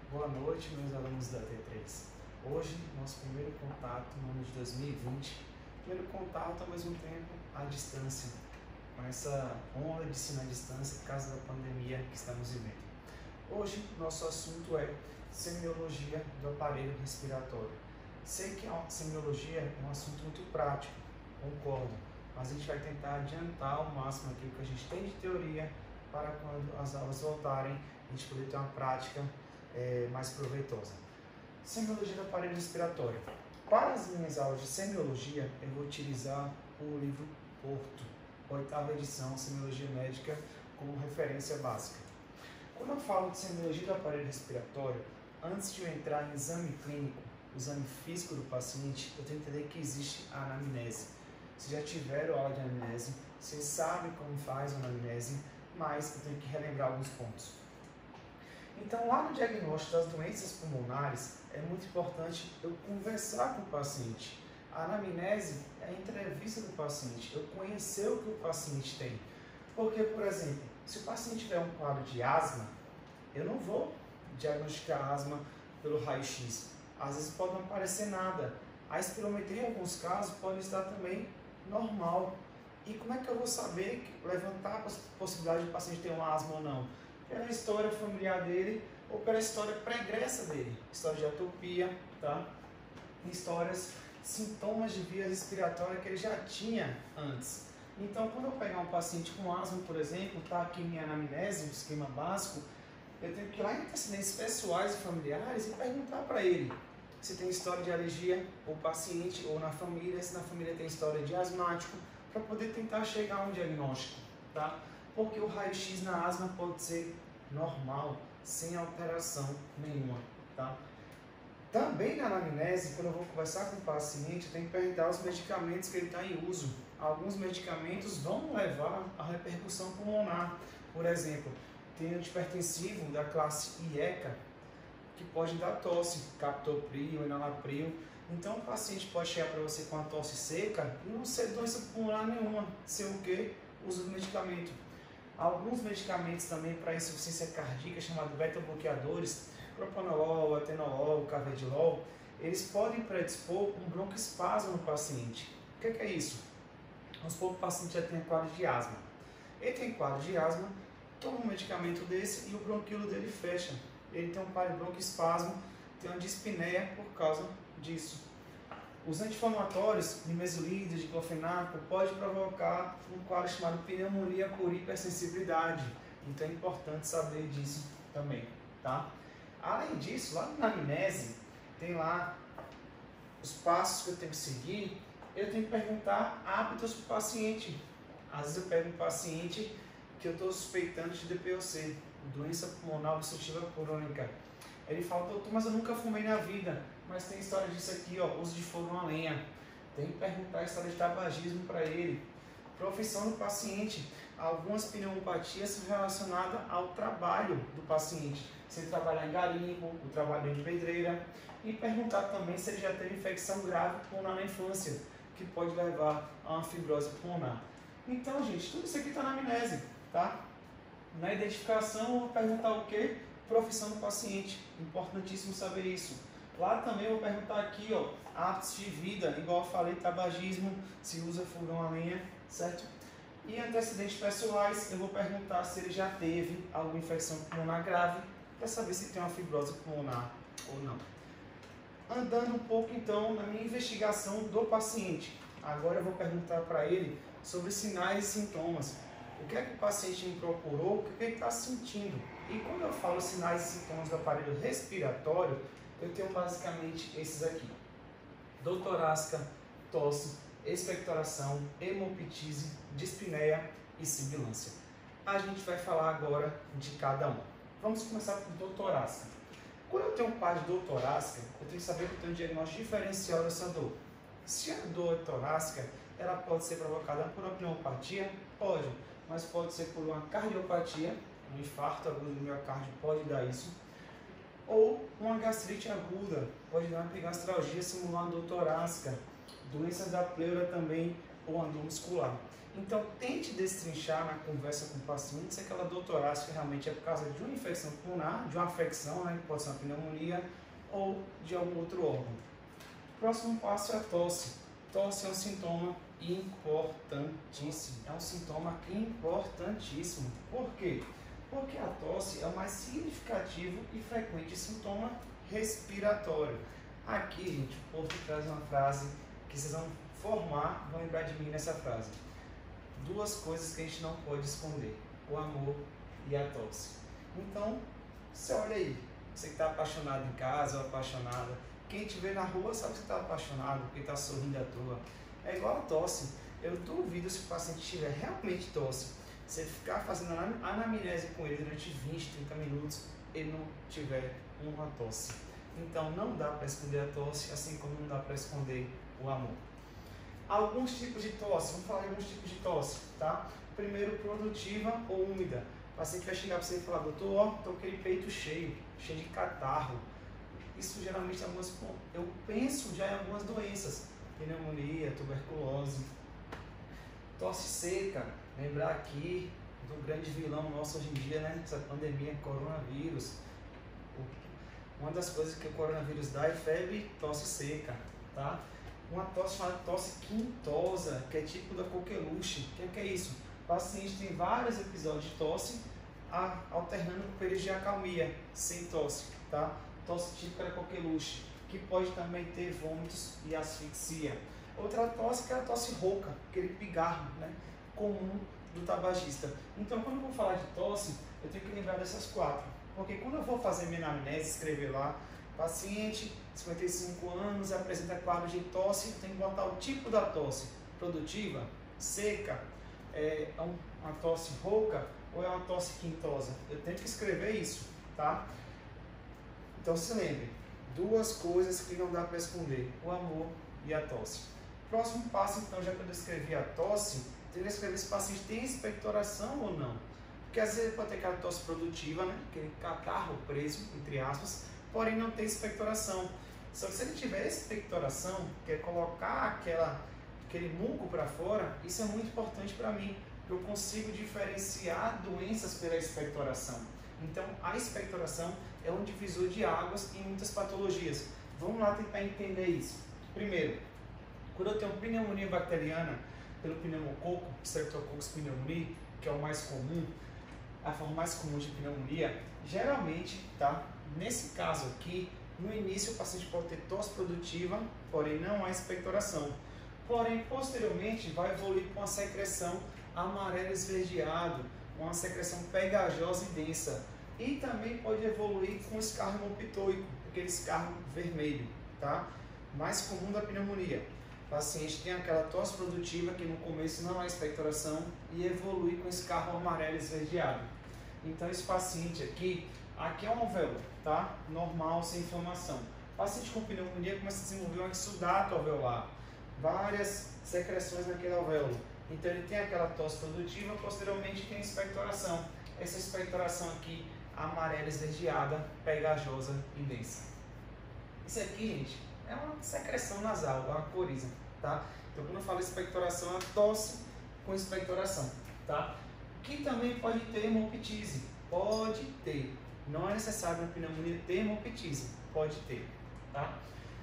Boa noite, meus alunos da T3. Hoje, nosso primeiro contato no ano de 2020, primeiro contato ao mesmo tempo à distância, com essa onda de ensino à distância por causa da pandemia que estamos vivendo. Hoje, nosso assunto é semiologia do aparelho respiratório. Sei que a semiologia é um assunto muito prático, concordo, mas a gente vai tentar adiantar ao máximo aquilo que a gente tem de teoria para quando as aulas voltarem, a gente poder ter uma prática mais proveitosa. Semiologia do aparelho respiratório. Para as minhas aulas de semiologia, eu vou utilizar o livro Porto, 8ª edição, Semiologia Médica, como referência básica. Quando eu falo de semiologia do aparelho respiratório, antes de eu entrar em exame clínico, o exame físico do paciente, eu tenho que entender que existe a anamnese. Se já tiveram aula de anamnese, vocês sabem como faz a anamnese, mas eu tenho que relembrar alguns pontos. Então, lá no diagnóstico das doenças pulmonares, é muito importante eu conversar com o paciente. A anamnese é a entrevista do paciente, eu conhecer o que o paciente tem. Porque, por exemplo, se o paciente tiver um quadro de asma, eu não vou diagnosticar asma pelo raio-x. Às vezes pode não aparecer nada. A espirometria, em alguns casos, pode estar também normal. E como é que eu vou saber, levantar a possibilidade de o paciente ter uma asma ou não? Pela história familiar dele ou pela história pregressa dele, história de atopia, tá? Histórias, sintomas de via respiratória que ele já tinha antes. Então, quando eu pegar um paciente com asma, por exemplo, tá aqui minha anamnese, o esquema básico, eu tenho que ir lá em antecedentes pessoais e familiares e perguntar para ele se tem história de alergia, ou paciente, ou na família, se na família tem história de asmático, para poder tentar chegar a um diagnóstico, tá? Porque o raio-x na asma pode ser normal, sem alteração nenhuma, tá? Também na anamnese, quando eu vou conversar com o paciente, eu tenho que perguntar os medicamentos que ele está em uso. Alguns medicamentos vão levar a repercussão pulmonar. Por exemplo, tem antipertensivo da classe IECA, que pode dar tosse, captopril, enalapril. Então o paciente pode chegar para você com a tosse seca e não ser doença pulmonar nenhuma, ser o quê? Uso do medicamento. Alguns medicamentos também para insuficiência cardíaca, chamados beta-bloqueadores, propanolol, atenolol, carvedilol, eles podem predispor um broncoespasmo no paciente. O que é isso? Vamos supor que o paciente já tem quadro de asma. Ele tem quadro de asma, toma um medicamento desse e o bronquíolo dele fecha. Ele tem um broncoespasmo, tem uma dispneia por causa disso. Os anti-inflamatórios, nimesulida, diclofenaco, pode provocar um quadro chamado pneumonia por hipersensibilidade. Então é importante saber disso também, tá? Além disso, lá na anamnese, tem lá os passos que eu tenho que seguir. Eu tenho que perguntar hábitos para o paciente. Às vezes eu pego um paciente que eu estou suspeitando de DPOC, doença pulmonar obstrutiva crônica. Ele fala, doutor, mas eu nunca fumei na vida, mas tem história disso aqui, ó, uso de fogão a lenha. Tem que perguntar a história de tabagismo para ele. Profissão do paciente. Algumas pneumopatias são relacionadas ao trabalho do paciente. Se ele trabalhar em garimpo, o trabalho de pedreira. E perguntar também se ele já teve infecção grave pulmonar na infância, que pode levar a uma fibrose pulmonar. Então, gente, tudo isso aqui está na anamnese, tá? Na identificação, eu vou perguntar o quê? Profissão do paciente, importantíssimo saber isso. Lá também eu vou perguntar aqui, ó, hábitos de vida, igual eu falei, tabagismo, se usa fogão a lenha, certo? E antecedentes pessoais, eu vou perguntar se ele já teve alguma infecção pulmonar grave, para saber se tem uma fibrose pulmonar ou não. Andando um pouco então na minha investigação do paciente, agora eu vou perguntar para ele sobre sinais e sintomas. O que é que o paciente me procurou, o que ele está sentindo. E quando eu falo sinais e sintomas do aparelho respiratório, eu tenho basicamente esses aqui. Dor torácica, tosse, expectoração, hemoptise, dispneia e sibilância. A gente vai falar agora de cada um. Vamos começar com dor torácica. Quando eu tenho um quadro de dor torácica, eu tenho que saber que eu tenho um diagnóstico diferencial dessa dor. Se a dor torácica, ela pode ser provocada por uma pneumopatia? Pode, mas pode ser por uma cardiopatia, um infarto agudo do miocárdio pode dar isso, ou uma gastrite aguda, pode dar uma epigastralgia simulando dor torácica, doenças da pleura também, ou a dor muscular. Então, tente destrinchar na conversa com o paciente se aquela doutoraço que realmente é por causa de uma infecção pulmonar, de uma afecção, né, que pode ser uma pneumonia, ou de algum outro órgão. O próximo passo é a tosse. Tosse é um sintoma importantíssimo. É um sintoma importantíssimo. Por quê? Porque a tosse é o mais significativo e frequente sintoma respiratório. Aqui, gente, o Porto traz uma frase que vocês vão formar, vão lembrar de mim nessa frase. Duas coisas que a gente não pode esconder: o amor e a tosse. Então, você olha aí, você que está apaixonado em casa ou apaixonada, quem te vê na rua sabe que você está apaixonado, porque está sorrindo à toa. É igual a tosse. Eu duvido se o paciente tiver realmente tosse, se ele ficar fazendo anamnese com ele durante 20, 30 minutos, ele não tiver uma tosse. Então não dá para esconder a tosse, assim como não dá para esconder o amor. Alguns tipos de tosse, vamos falar de alguns tipos de tosse, tá? Primeiro, produtiva ou úmida. O paciente vai chegar para você e falar: doutor, ó, tô com aquele peito cheio de catarro. Isso geralmente eu penso já em algumas doenças, pneumonia, tuberculose. Tosse seca, lembrar aqui do grande vilão nosso hoje em dia, né? Essa pandemia, coronavírus. Uma das coisas que o coronavírus dá é febre, tosse seca, tá? Uma tosse chamada tosse quintosa, que é tipo da coqueluche. O que é isso? O paciente tem vários episódios de tosse, alternando com períodos de acalmia, sem tosse, tá? Tosse típica da coqueluche, que pode também ter vômitos e asfixia. Outra tosse que é a tosse rouca, aquele pigarro, né, comum do tabagista. Então, quando eu vou falar de tosse, eu tenho que lembrar dessas quatro. Porque quando eu vou fazer minha anamnese, escrever lá, paciente, 55 anos, apresenta quadro de tosse, eu tenho que botar o tipo da tosse: produtiva, seca, é uma tosse rouca ou é uma tosse quintosa. Eu tenho que escrever isso, tá? Então se lembre, duas coisas que não dá para esconder: o amor e a tosse. Próximo passo, então, já que eu descrevi a tosse, tem que escrever se o paciente tem expectoração ou não. Porque às vezes pode ter aquela tosse produtiva, né? Aquele catarro preso, entre aspas, porém não tem expectoração. Só que se ele tiver expectoração, que é colocar aquele muco para fora, isso é muito importante para mim, porque eu consigo diferenciar doenças pela expectoração. Então, a expectoração é um divisor de águas em muitas patologias. Vamos lá tentar entender isso. Primeiro, quando eu tenho pneumonia bacteriana pelo pneumococo, Streptococcus pneumoniae, que é o mais comum, a forma mais comum de pneumonia, geralmente, tá? Nesse caso aqui, no início o paciente pode ter tosse produtiva, porém não há expectoração. Porém, posteriormente, vai evoluir com uma secreção amarelo esverdeado, uma secreção pegajosa e densa. E também pode evoluir com escarro hemopitoico, aquele escarro vermelho, tá? Mais comum da pneumonia. O paciente tem aquela tosse produtiva que no começo não há expectoração e evolui com escarro amarelo esverdeado. Então esse paciente aqui é um alvéolo, tá? Normal, sem inflamação. O paciente com pneumonia começa a desenvolver um exudato alveolar, várias secreções naquele alvéolo. Então ele tem aquela tosse produtiva, posteriormente tem expectoração. Essa expectoração aqui, amarela esverdeada, pegajosa e densa. Isso aqui, gente, é uma secreção nasal, é uma coriza, tá? Então quando eu falo expectoração, é tosse com expectoração, tá? Que também pode ter hemoptise, pode ter. Não é necessário na pneumonia ter hemoptise, pode ter, tá?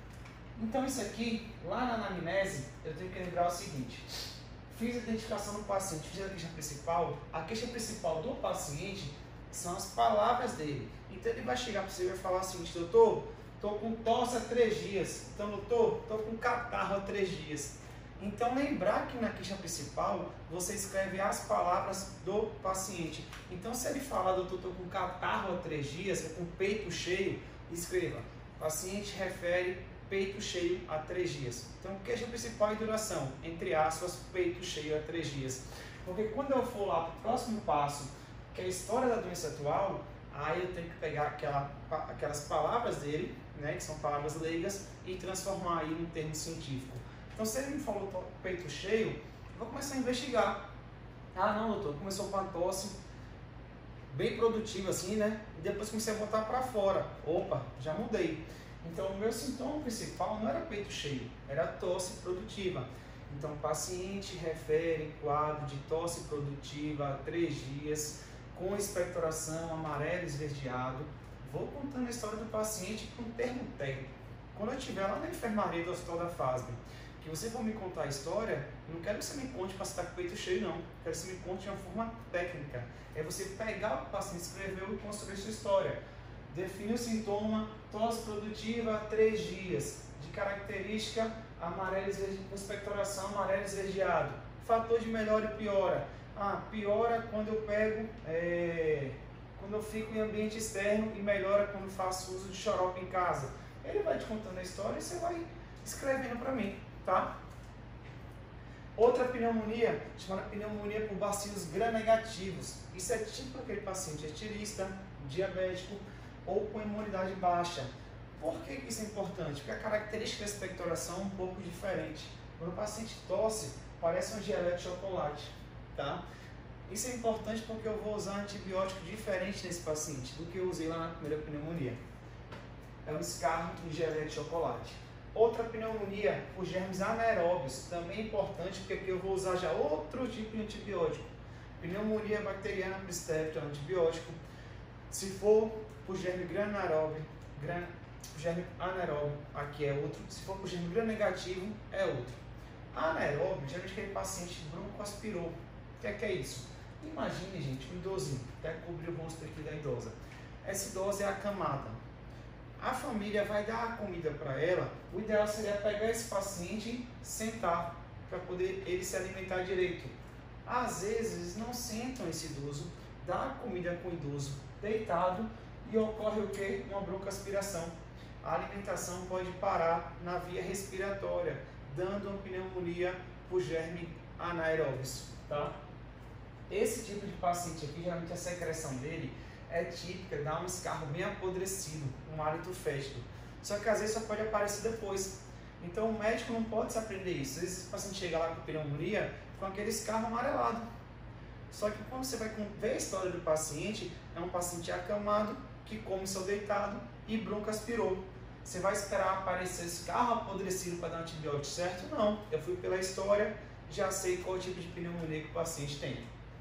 Então isso aqui, lá na anamnese, eu tenho que lembrar o seguinte: fiz a identificação do paciente, fiz a queixa principal do paciente são as palavras dele. Então ele vai chegar para você e vai falar o seguinte: doutor, estou com tosse há 3 dias. Então, doutor, estou com catarro há 3 dias. Então, lembrar que na queixa principal, você escreve as palavras do paciente. Então, se ele falar: doutor, estou com catarro há 3 dias, ou com peito cheio, escreva: paciente refere peito cheio há 3 dias. Então, queixa principal e duração, entre aspas, peito cheio há 3 dias. Porque quando eu for lá para o próximo passo, que é a história da doença atual, aí eu tenho que pegar aquelas palavras dele, né, que são palavras leigas, e transformar aí num termo científico. Então, se ele me falou peito cheio, eu vou começar a investigar. Ah, não, doutor, começou com uma tosse bem produtiva assim, né? E depois comecei a botar para fora. Opa, já mudei. Então, o meu sintoma principal não era peito cheio, era tosse produtiva. Então, o paciente refere quadro de tosse produtiva há 3 dias, com expectoração, amarelo esverdeado. Vou contando a história do paciente com um termo técnico. Quando eu estiver lá na enfermaria do Hospital da FASB, que você for me contar a história, eu não quero que você me conte para você estar com o peito cheio, não. Eu quero que você me conte de uma forma técnica. É você pegar o que o paciente escreveu e construir sua história. Define o sintoma, tosse produtiva há 3 dias, de característica amarelo esverdeado, expectoração amarelo esverdeado. Fator de melhora e piora. Piora quando eu pego, quando eu fico em ambiente externo e melhora quando faço uso de xarope em casa. Ele vai te contando a história e você vai escrevendo para mim, tá? Outra pneumonia, chamada pneumonia por bacilos gram-negativos. Isso é tipo aquele paciente etilista, diabético ou com imunidade baixa. Por que isso é importante? Porque a característica da expectoração é um pouco diferente. Quando o paciente tosse, parece um geleia de chocolate, tá? Isso é importante porque eu vou usar antibiótico diferente nesse paciente do que eu usei lá na primeira pneumonia. É um escarro em geleia de chocolate. Outra pneumonia por germes anaeróbios, também é importante porque aqui eu vou usar já outro tipo de antibiótico. Pneumonia bacteriana por Staphylococcus é um antibiótico. Se for por germe gram-anaeróbio, germe anaeróbio, aqui é outro. Se for por germe gram-negativo, é outro. Anaeróbio, geralmente aquele paciente broncoaspirou. O que é isso? Imagine, gente, um idosinho, até cobrir o rosto aqui da idosa. Essa idosa é acamada. A família vai dar a comida para ela. O ideal seria pegar esse paciente e sentar para poder ele se alimentar direito. Às vezes não sentam esse idoso, dá a comida com o idoso deitado e ocorre o que? Uma broncoaspiração. A alimentação pode parar na via respiratória, dando uma pneumonia por germe anaeróbios, tá? Esse tipo de paciente aqui, geralmente a secreção dele é típica, dá um escarro bem apodrecido, um hálito fétido. Só que às vezes só pode aparecer depois. Então o médico não pode se aprender isso. Às vezes o paciente chega lá com pneumonia com aquele escarro amarelado. Só que quando você vai ver a história do paciente, é um paciente acamado, que come seu deitado e broncoaspirou. Você vai esperar aparecer esse escarro apodrecido para dar antibiótico, certo? Não. Eu fui pela história, já sei qual tipo de pneumonia que o paciente tem.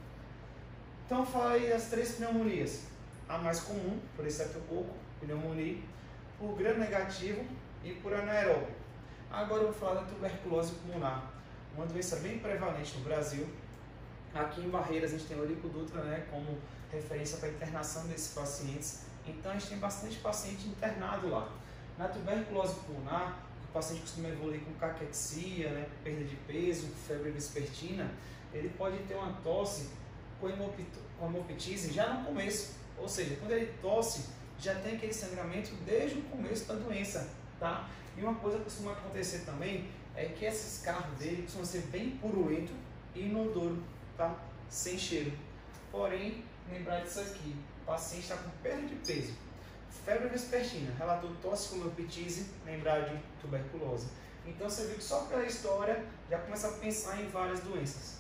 Então falei das 3 pneumonias. A mais comum, por estreptococo, pneumonia, por gram-negativo e por anaeróbio. Agora eu vou falar da tuberculose pulmonar, uma doença bem prevalente no Brasil. Aqui em Barreiras a gente tem o Eurico Dutra, né, como referência para a internação desses pacientes. Então a gente tem bastante paciente internado lá. Na tuberculose pulmonar, o paciente costuma evoluir com caquexia, né, perda de peso, febre vespertina, ele pode ter uma tosse com hemoptise já no começo. Ou seja, quando ele tosse, já tem aquele sangramento desde o começo da doença, tá? E uma coisa que costuma acontecer também é que esse escarro dele costuma ser bem purulento e inodoro, tá? Sem cheiro. Porém, lembrar disso aqui, o paciente está com perda de peso, febre vespertina, relatou tosse com hemoptise, lembrar de tuberculose. Então você viu que só pela história já começa a pensar em várias doenças,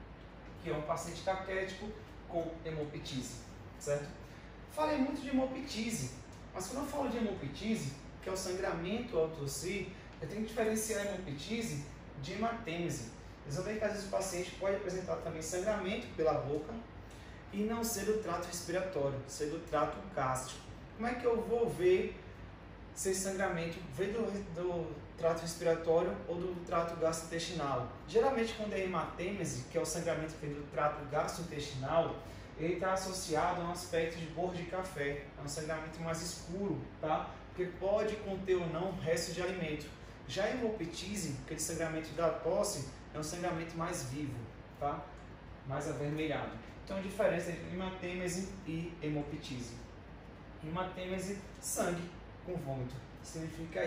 que é um paciente caquético com hemoptise, certo? Falei muito de hemoptise, mas quando eu falo de hemoptise, que é o sangramento ao tossir, eu tenho que diferenciar a hemoptise de hematêmese. Vocês vão ver que às vezes o paciente pode apresentar também sangramento pela boca e não ser do trato respiratório, ser do trato gástrico. Como é que eu vou ver se esse sangramento vem do trato respiratório ou do trato gastrointestinal? Geralmente quando é hematêmese, que é o sangramento que vem do trato gastrointestinal, ele está associado a um aspecto de borra de café, é um sangramento mais escuro, tá? Porque pode conter ou não restos de alimento. Já a hemoptise, aquele sangramento da tosse, é um sangramento mais vivo, tá? Mais avermelhado. Então a diferença entre hematêmese e hemoptise. Hematêmese, sangue com vômito. Significa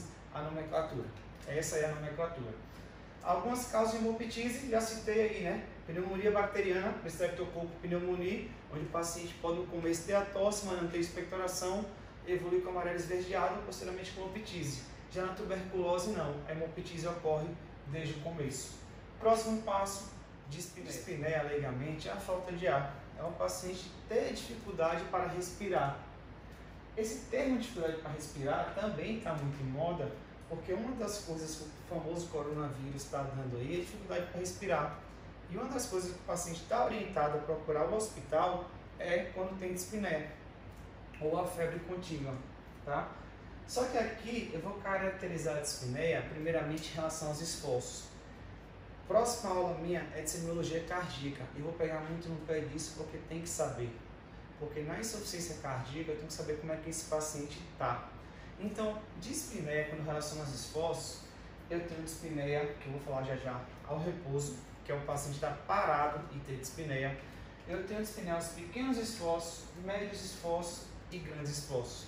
a nomenclatura. Essa é a nomenclatura. Algumas causas de hemoptise, já citei aí, né? Pneumonia bacteriana, Streptococcus pneumoniae, onde o paciente pode no começo ter a tosse, mas não ter expectoração, evoluir com amarelo esverdeado, posteriormente com hemoptise. Já na tuberculose não, a hemoptise ocorre desde o começo. Próximo passo, dispneia alegremente, é a falta de ar. É o paciente ter dificuldade para respirar. Esse termo dificuldade para respirar também está muito em moda, Porque uma das coisas que o famoso coronavírus está dando aí é dificuldade para respirar. E uma das coisas que o paciente está orientado a procurar o hospital é quando tem dispneia ou a febre contínua, tá? Só que aqui eu vou caracterizar a dispneia primeiramente em relação aos esforços. Próxima aula minha é de semiologia cardíaca e vou pegar muito no pé disso porque tem que saber. Porque na insuficiência cardíaca eu tenho que saber como é que esse paciente está. Então, dispneia, quando relaciona aos esforços, eu tenho dispneia, que eu vou falar já já, ao repouso, que é o paciente estar parado e ter dispneia. Eu tenho dispneia aos pequenos esforços, médios esforços e grandes esforços.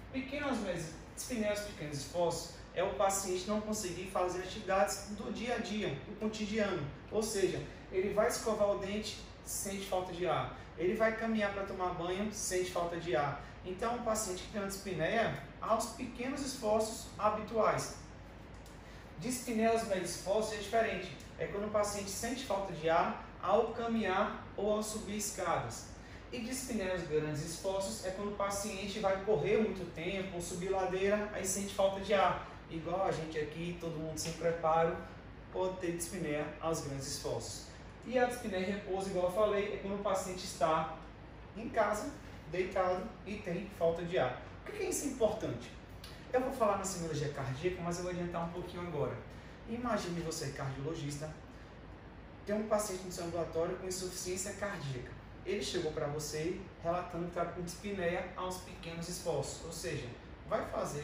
Dispneia aos pequenos esforços é o paciente não conseguir fazer atividades do dia a dia, do cotidiano. Ou seja, ele vai escovar o dente, sente falta de ar. Ele vai caminhar para tomar banho, sente falta de ar. Então, o paciente que tem uma dispneia aos pequenos esforços habituais. Dispneia aos médios esforços é diferente. É quando o paciente sente falta de ar ao caminhar ou ao subir escadas. E dispneia aos grandes esforços é quando o paciente vai correr muito tempo, ou subir ladeira, aí sente falta de ar. Igual a gente aqui, todo mundo sem preparo, pode ter dispneia aos grandes esforços. E a dispneia em repouso, igual eu falei, é quando o paciente está em casa, deitado e tem falta de ar. Por que isso é importante? Eu vou falar na semiologia cardíaca, mas eu vou adiantar um pouquinho agora. Imagine você, cardiologista, tem um paciente no seu ambulatório com insuficiência cardíaca. Ele chegou para você relatando que está com dispneia aos pequenos esforços, ou seja, vai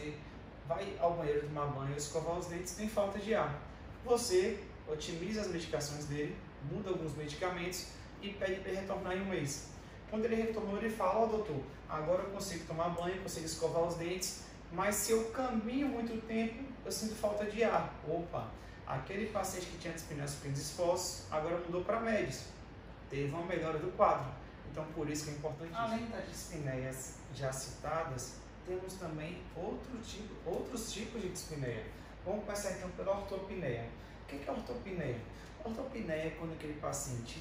ao banheiro tomar banho, escovar os dentes, tem falta de ar. Você otimiza as medicações dele, muda alguns medicamentos e pede para ele retornar em um mês. Quando ele retornou, ele fala: ó, doutor, agora eu consigo tomar banho, consigo escovar os dentes, mas se eu caminho muito tempo, eu sinto falta de ar. Opa, aquele paciente que tinha dispneia aos pequenos esforços, agora mudou para médios. Teve uma melhora do quadro. Então, por isso que é importante. Além das dispneias já citadas, temos também outros tipos de dispneia. Vamos começar então pela ortopneia. O que é ortopneia? Ortopneia é quando aquele paciente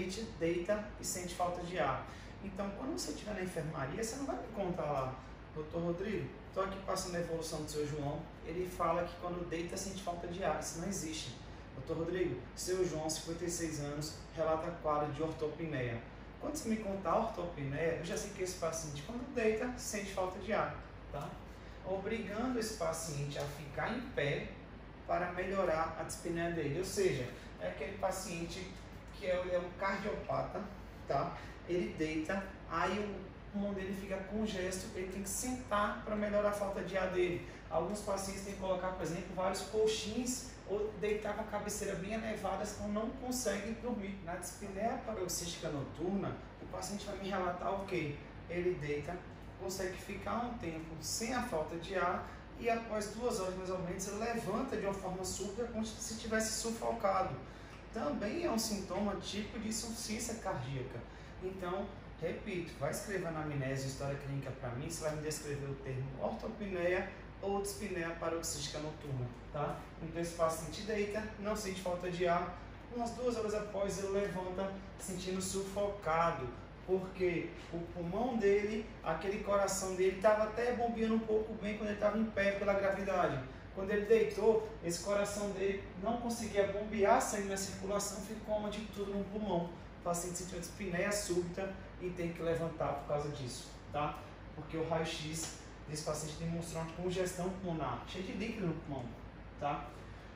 deita e sente falta de ar. Então, quando você estiver na enfermaria, você não vai me contar lá: doutor Rodrigo, estou aqui passando a evolução do seu João, ele fala que quando deita sente falta de ar. Isso não existe. Doutor Rodrigo, seu João, 56 anos, relata quadro de ortopneia. Quando você me contar a ortopneia, eu já sei que esse paciente, quando deita, sente falta de ar, tá? Obrigando esse paciente a ficar em pé para melhorar a dispneia dele. Ou seja, é aquele paciente que é um cardiopata, tá? Ele deita, aí o pulmão dele fica congesto, ele tem que sentar para melhorar a falta de ar dele. Alguns pacientes têm que colocar, por exemplo, vários colchins ou deitar com a cabeceira bem elevada, senão não conseguem dormir. Na dispneia paroxística noturna, o paciente vai me relatar o quê? Ele deita, consegue ficar um tempo sem a falta de ar e após 2 horas mais ou menos ele levanta de uma forma súbita como se tivesse sufocado. Também é um sintoma típico de insuficiência cardíaca. Então, repito, vai escrever na anamnese história clínica para mim, você vai me descrever o termo ortopneia ou dispneia paroxística noturna, tá? Então esse paciente deita, não sente falta de ar, umas 2 horas após ele levanta sentindo sufocado, porque o pulmão dele, aquele coração dele estava até bombeando um pouco bem quando ele estava em pé pela gravidade. Quando ele deitou, esse coração dele não conseguia bombear sangue na circulação, ficou uma de tudo no pulmão. O paciente sentiu dispneia súbita e tem que levantar por causa disso, tá? Porque o raio-x desse paciente demonstrou uma congestão pulmonar, cheia de líquido no pulmão, tá?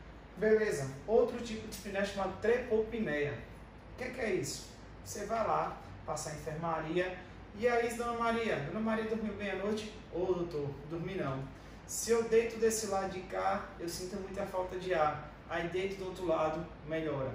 Beleza, outro tipo de dispneia chamado trepopneia. O que é isso? Você vai lá, passa a enfermaria, e aí, Dona Maria dormiu bem à noite? Ô, doutor, dormi não. Se eu deito desse lado de cá, eu sinto muita falta de ar, aí deito do outro lado, melhora.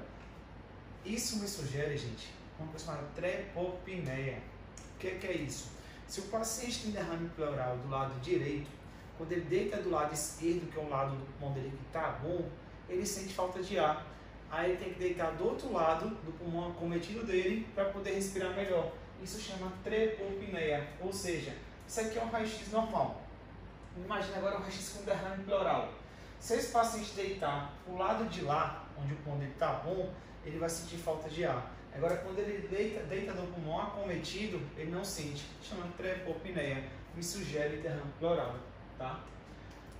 Isso me sugere, gente, uma coisa chamada trepopneia. O que é isso? Se o paciente tem derrame pleural do lado direito, quando ele deita do lado esquerdo, que é o lado do pulmão dele que está bom, ele sente falta de ar. Aí ele tem que deitar do outro lado do pulmão acometido dele para poder respirar melhor. Isso chama trepopneia, ou seja, isso aqui é um raio-x normal. Imagina agora um raio-x com derrame pleural. Se esse paciente deitar para o lado de lá, onde o pulmão dele está bom, ele vai sentir falta de ar. Agora, quando ele deita no pulmão acometido, ele não sente, chama trepopneia, me sugere derrame pleural, tá?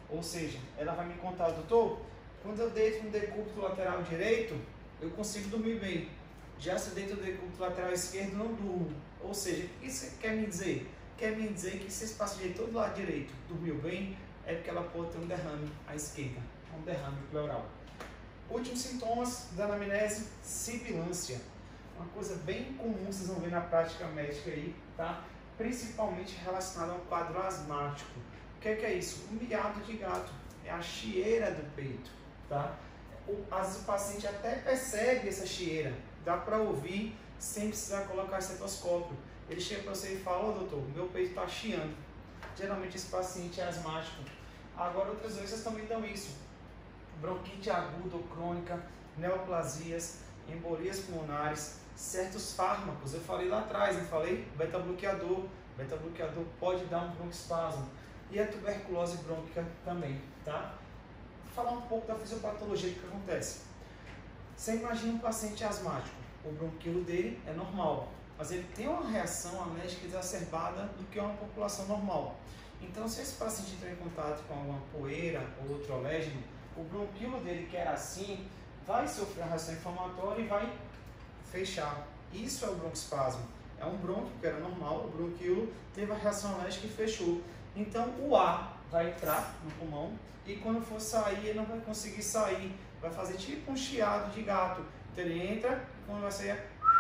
Ou seja, ela vai me contar, doutor, quando eu deito no decúbito lateral direito, eu consigo dormir bem. Já se eu deito no decúbito lateral esquerdo, não durmo. Ou seja, o que isso quer me dizer? Quer me dizer que se esse paciente todo lado direito dormiu bem, é porque ela pode ter um derrame à esquerda, um derrame pleural. Últimos sintomas da anamnese, sibilância. Uma coisa bem comum, vocês vão ver na prática médica aí, tá? Principalmente relacionada ao quadro asmático. O que é isso? O miado de gato, é a chieira do peito, tá? Às vezes o paciente até percebe essa chieira, dá para ouvir sem precisar colocar estetoscópio. Ele chega para você e fala, doutor, meu peito está chiando. Geralmente esse paciente é asmático. Agora outras doenças também dão isso. Bronquite aguda ou crônica, neoplasias, embolias pulmonares, certos fármacos. Eu falei lá atrás, não falei? Beta-bloqueador. Beta-bloqueador pode dar um broncoespasmo. E a tuberculose brônquica também, tá? Vou falar um pouco da fisiopatologia que acontece. Você imagina um paciente asmático. O bronquilo dele é normal, mas ele tem uma reação alérgica exacerbada do que uma população normal. Então, se esse paciente entrar em contato com alguma poeira ou outro alérgeno, o bronquilo dele, que era assim, vai sofrer uma reação inflamatória e vai fechar. Isso é o broncoespasmo. É um brônquio que era normal, o bronquilo teve a reação alérgica e fechou. Então, o ar vai entrar no pulmão e quando for sair, ele não vai conseguir sair. Vai fazer tipo um chiado de gato. Então, ele entra e quando vai sair,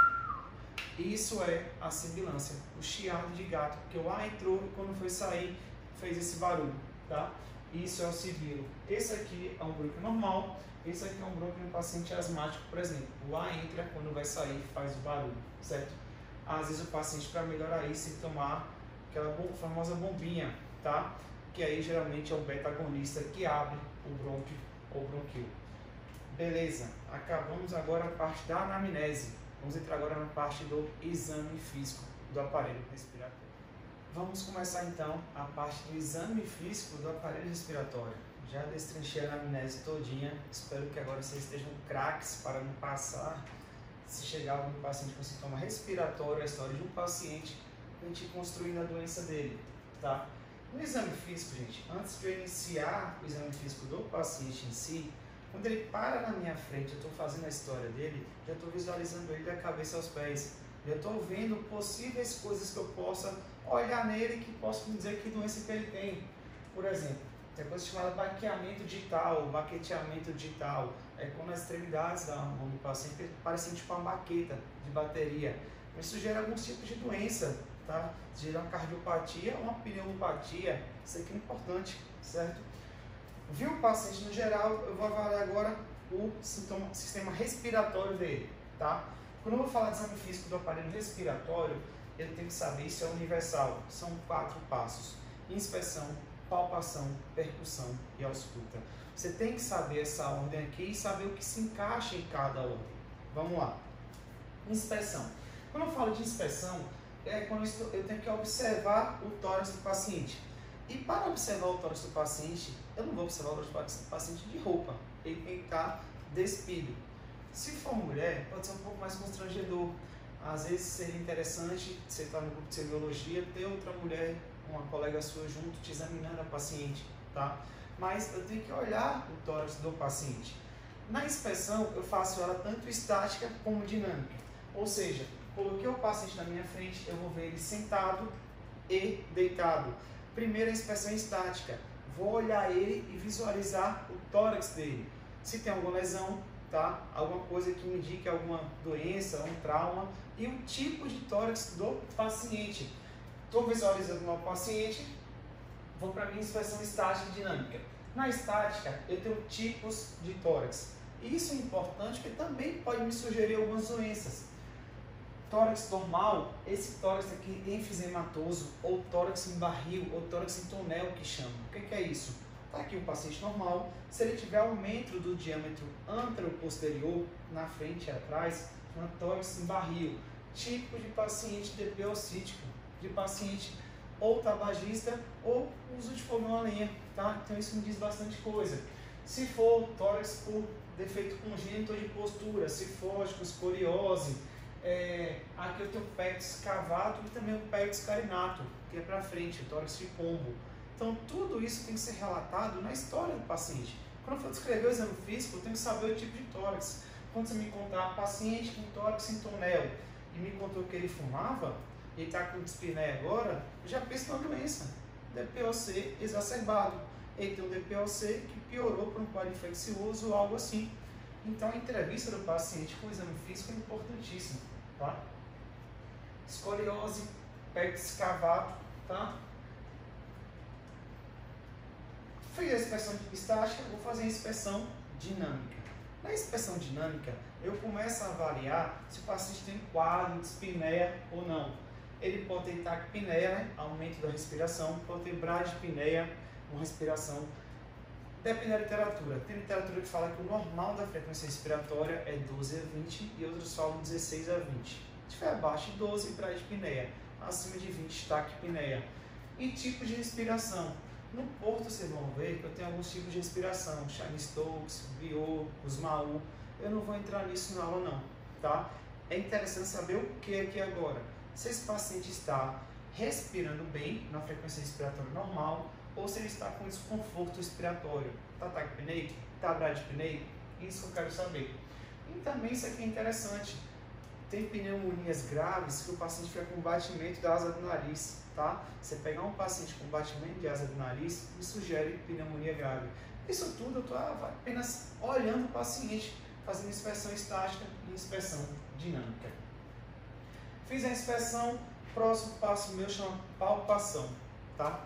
isso é a sibilância, o chiado de gato, porque o ar entrou e quando foi sair, fez esse barulho, tá? Isso é o sibilo. Esse aqui é um brônquio normal, esse aqui é um brônquio no paciente asmático, por exemplo. O ar entra, quando vai sair, faz o barulho, certo? Às vezes o paciente, para melhorar isso, tem que tomar aquela famosa bombinha, tá? Que aí geralmente é o beta-agonista que abre o brônquio ou bronquio. Beleza, acabamos agora a parte da anamnese. Vamos entrar agora na parte do exame físico do aparelho respiratório. Vamos começar então a parte do exame físico do aparelho respiratório. Já destrinchei a anamnese todinha, espero que agora vocês estejam craques para me passar, se chegar algum paciente com sintoma respiratório, a história de um paciente, a gente construindo a doença dele, tá? No exame físico, gente, antes de eu iniciar o exame físico do paciente em si, quando ele para na minha frente, eu estou fazendo a história dele, já estou visualizando ele da cabeça aos pés, já estou vendo possíveis coisas que eu possa olhar nele que posso me dizer que doença que ele tem. Por exemplo, tem coisa chamada baqueamento digital, baqueteamento digital, é quando as extremidades da mão do paciente parecem tipo uma baqueta de bateria. Isso gera alguns tipos de doença, tá? Gera uma cardiopatia ou uma pneumopatia, isso aqui é importante, certo? Viu o paciente no geral, eu vou avaliar agora o sistema respiratório dele, tá? Quando eu vou falar de exame físico do aparelho respiratório, eu tenho que saber, isso é universal, são 4 passos: inspeção, palpação, percussão e ausculta. Você tem que saber essa ordem aqui e saber o que se encaixa em cada ordem. Vamos lá. Inspeção. Quando eu falo de inspeção, é quando eu tenho que observar o tórax do paciente. E para observar o tórax do paciente, eu não vou observar o tórax do paciente de roupa, ele tem que estar despido. Se for mulher, pode ser um pouco mais constrangedor. Às vezes seria interessante, você está no grupo de semiologia, ter outra mulher, uma colega sua junto, te examinando a paciente, tá? Mas eu tenho que olhar o tórax do paciente. Na inspeção, eu faço ela tanto estática como dinâmica. Ou seja, coloquei o paciente na minha frente, eu vou ver ele sentado e deitado. Primeira inspeção estática, vou olhar ele e visualizar o tórax dele. Se tem alguma lesão, tá? Alguma coisa que me indique alguma doença, um trauma e o tipo de tórax do paciente. Estou visualizando o meu paciente, vou para a minha inspeção estática e dinâmica. Na estática, eu tenho tipos de tórax. E isso é importante porque também pode me sugerir algumas doenças. Tórax normal, esse tórax aqui enfisematoso, ou tórax em barril, ou tórax em tonel que chama. O que é isso? Está aqui um paciente normal, se ele tiver aumento do diâmetro antero-posterior, na frente e atrás, uma tórax em barril. Típico de paciente DPO-cítico, de paciente ou tabagista ou uso de fogão a lenha, tá? Então isso me diz bastante coisa. Se for tórax por defeito congênito ou de postura, cifótico, escoliose, aqui eu tenho o pectus cavato e também o pectus carinato, que é para frente, o tórax de pombo. Então tudo isso tem que ser relatado na história do paciente. Quando eu for descrever o exame físico, eu tenho que saber o tipo de tórax. Quando você me contar paciente com tórax em tonel e me contou que ele fumava, e ele está com dispneia agora, eu já penso numa doença, DPOC exacerbado. Ele tem um DPOC que piorou por um quadro infeccioso ou algo assim. Então a entrevista do paciente com o exame físico é importantíssima, tá? Escoliose, pectus escavato, tá? Fiz a inspeção estática, vou fazer a inspeção dinâmica. Na inspeção dinâmica, eu começo a avaliar se o paciente tem quadro de dispneia ou não. Ele pode ter taquipneia, né? Aumento da respiração, pode ter bradipneia, uma respiração. Depende da literatura. Tem literatura que fala que o normal da frequência respiratória é 12 a 20 e outros falam 16 a 20. Se estiver abaixo de 12, bradipneia. Acima de 20, taquipneia. E tipo de respiração. No Porto vocês vão ver que eu tenho alguns tipos de respiração. Cheyne-Stokes, Biot, Kussmaul. Eu não vou entrar nisso na aula não, tá? É interessante saber o que aqui agora. Se esse paciente está respirando bem na frequência respiratória normal ou se ele está com desconforto respiratório. Está taquipneico? Está bradipneico? Isso que eu quero saber. E também isso aqui é interessante. Tem pneumonias graves que o paciente fica com batimento da asa do nariz, tá? Você pegar um paciente com batimento de asa do nariz, me sugere pneumonia grave. Isso tudo eu estou apenas olhando o paciente, fazendo inspeção estática e inspeção dinâmica. Fiz a inspeção, próximo passo meu chama palpação, tá?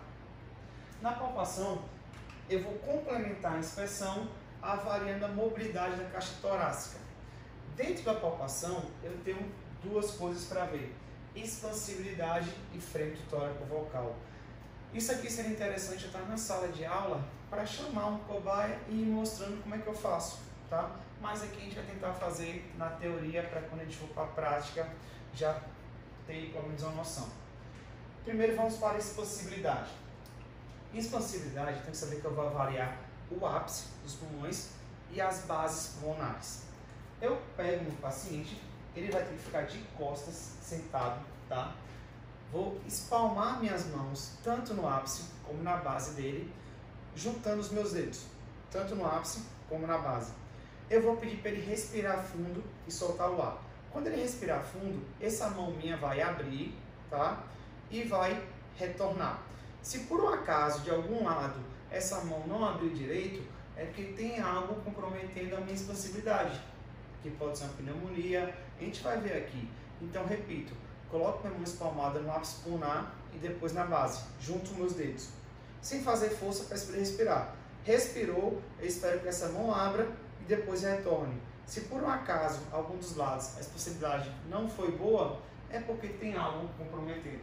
Na palpação, eu vou complementar a inspeção avaliando a mobilidade da caixa torácica. Dentro da palpação, eu tenho duas coisas para ver: expansibilidade e freio tóraco-vocal. Isso aqui seria interessante eu estar na sala de aula para chamar um cobaia e ir mostrando como é que eu faço, tá? Mas aqui a gente vai tentar fazer na teoria para quando a gente for para a prática já ter pelo menos uma noção. Primeiro vamos para a expansibilidade. Expansibilidade, tem que saber que eu vou avaliar o ápice dos pulmões e as bases pulmonares. Eu pego no paciente, ele vai ter que ficar de costas, sentado, tá? Vou espalmar minhas mãos, tanto no ápice como na base dele, juntando os meus dedos, tanto no ápice como na base. Eu vou pedir para ele respirar fundo e soltar o ar. Quando ele respirar fundo, essa mão minha vai abrir, tá? E vai retornar. Se por um acaso, de algum lado, essa mão não abrir direito, é porque tem algo comprometendo a minha expansibilidade, que pode ser uma pneumonia, a gente vai ver aqui. Então, repito, coloco minha mão espalmada no ápice pulmonar e depois na base, junto os meus dedos. Sem fazer força para ele respirar. Respirou, eu espero que essa mão abra e depois retorne. Se por um acaso, algum dos lados, a expansibilidade não foi boa, é porque tem algo comprometendo.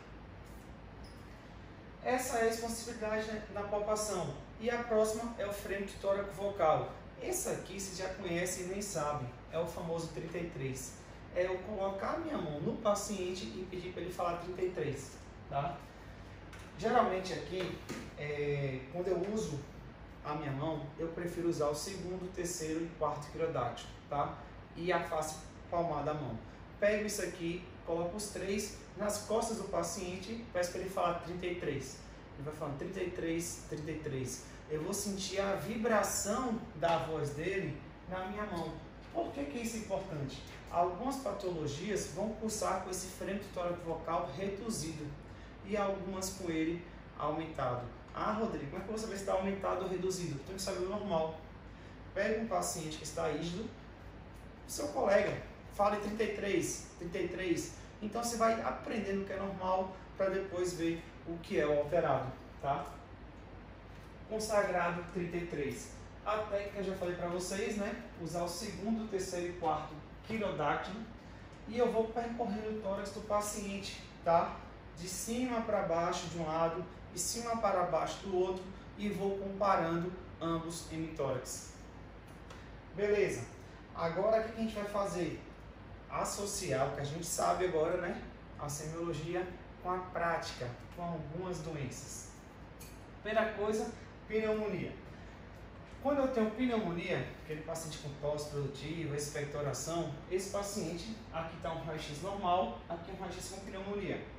Essa é a expansibilidade na palpação. E a próxima é o freio tóraco-vocal. Esse aqui vocês já conhecem e nem sabem. É o famoso 33. É eu colocar a minha mão no paciente e pedir para ele falar 33. Tá? Geralmente aqui, quando eu uso a minha mão, eu prefiro usar o segundo, terceiro e quarto quirodáctilo. Tá? E a face palmar da mão. Pego isso aqui, coloco os três nas costas do paciente e peço para ele falar 33. Ele vai falando 33, 33. Eu vou sentir a vibração da voz dele na minha mão. Por que isso é importante? Algumas patologias vão cursar com esse freio tóraco-vocal reduzido e algumas com ele aumentado. Ah, Rodrigo, como é que eu vou saber se está aumentado ou reduzido? Eu tenho que saber o normal. Pega um paciente que está rígido, seu colega, fale 33, 33. Então você vai aprendendo o que é normal para depois ver o que é o alterado, tá? Consagrado 33. A técnica eu já falei para vocês, né? Usar o segundo, terceiro e quarto quirodáctilo. E eu vou percorrendo o tórax do paciente, tá? De cima para baixo de um lado, de cima para baixo do outro e vou comparando ambos hemitórax. Beleza. Agora o que a gente vai fazer? Associar o que a gente sabe agora, né? A semiologia com a prática, com algumas doenças. Primeira coisa, pneumonia. Quando eu tenho pneumonia, aquele paciente com tosse produtiva, expectoração, esse paciente, aqui está um raio-x normal, aqui é um raio-x com pneumonia.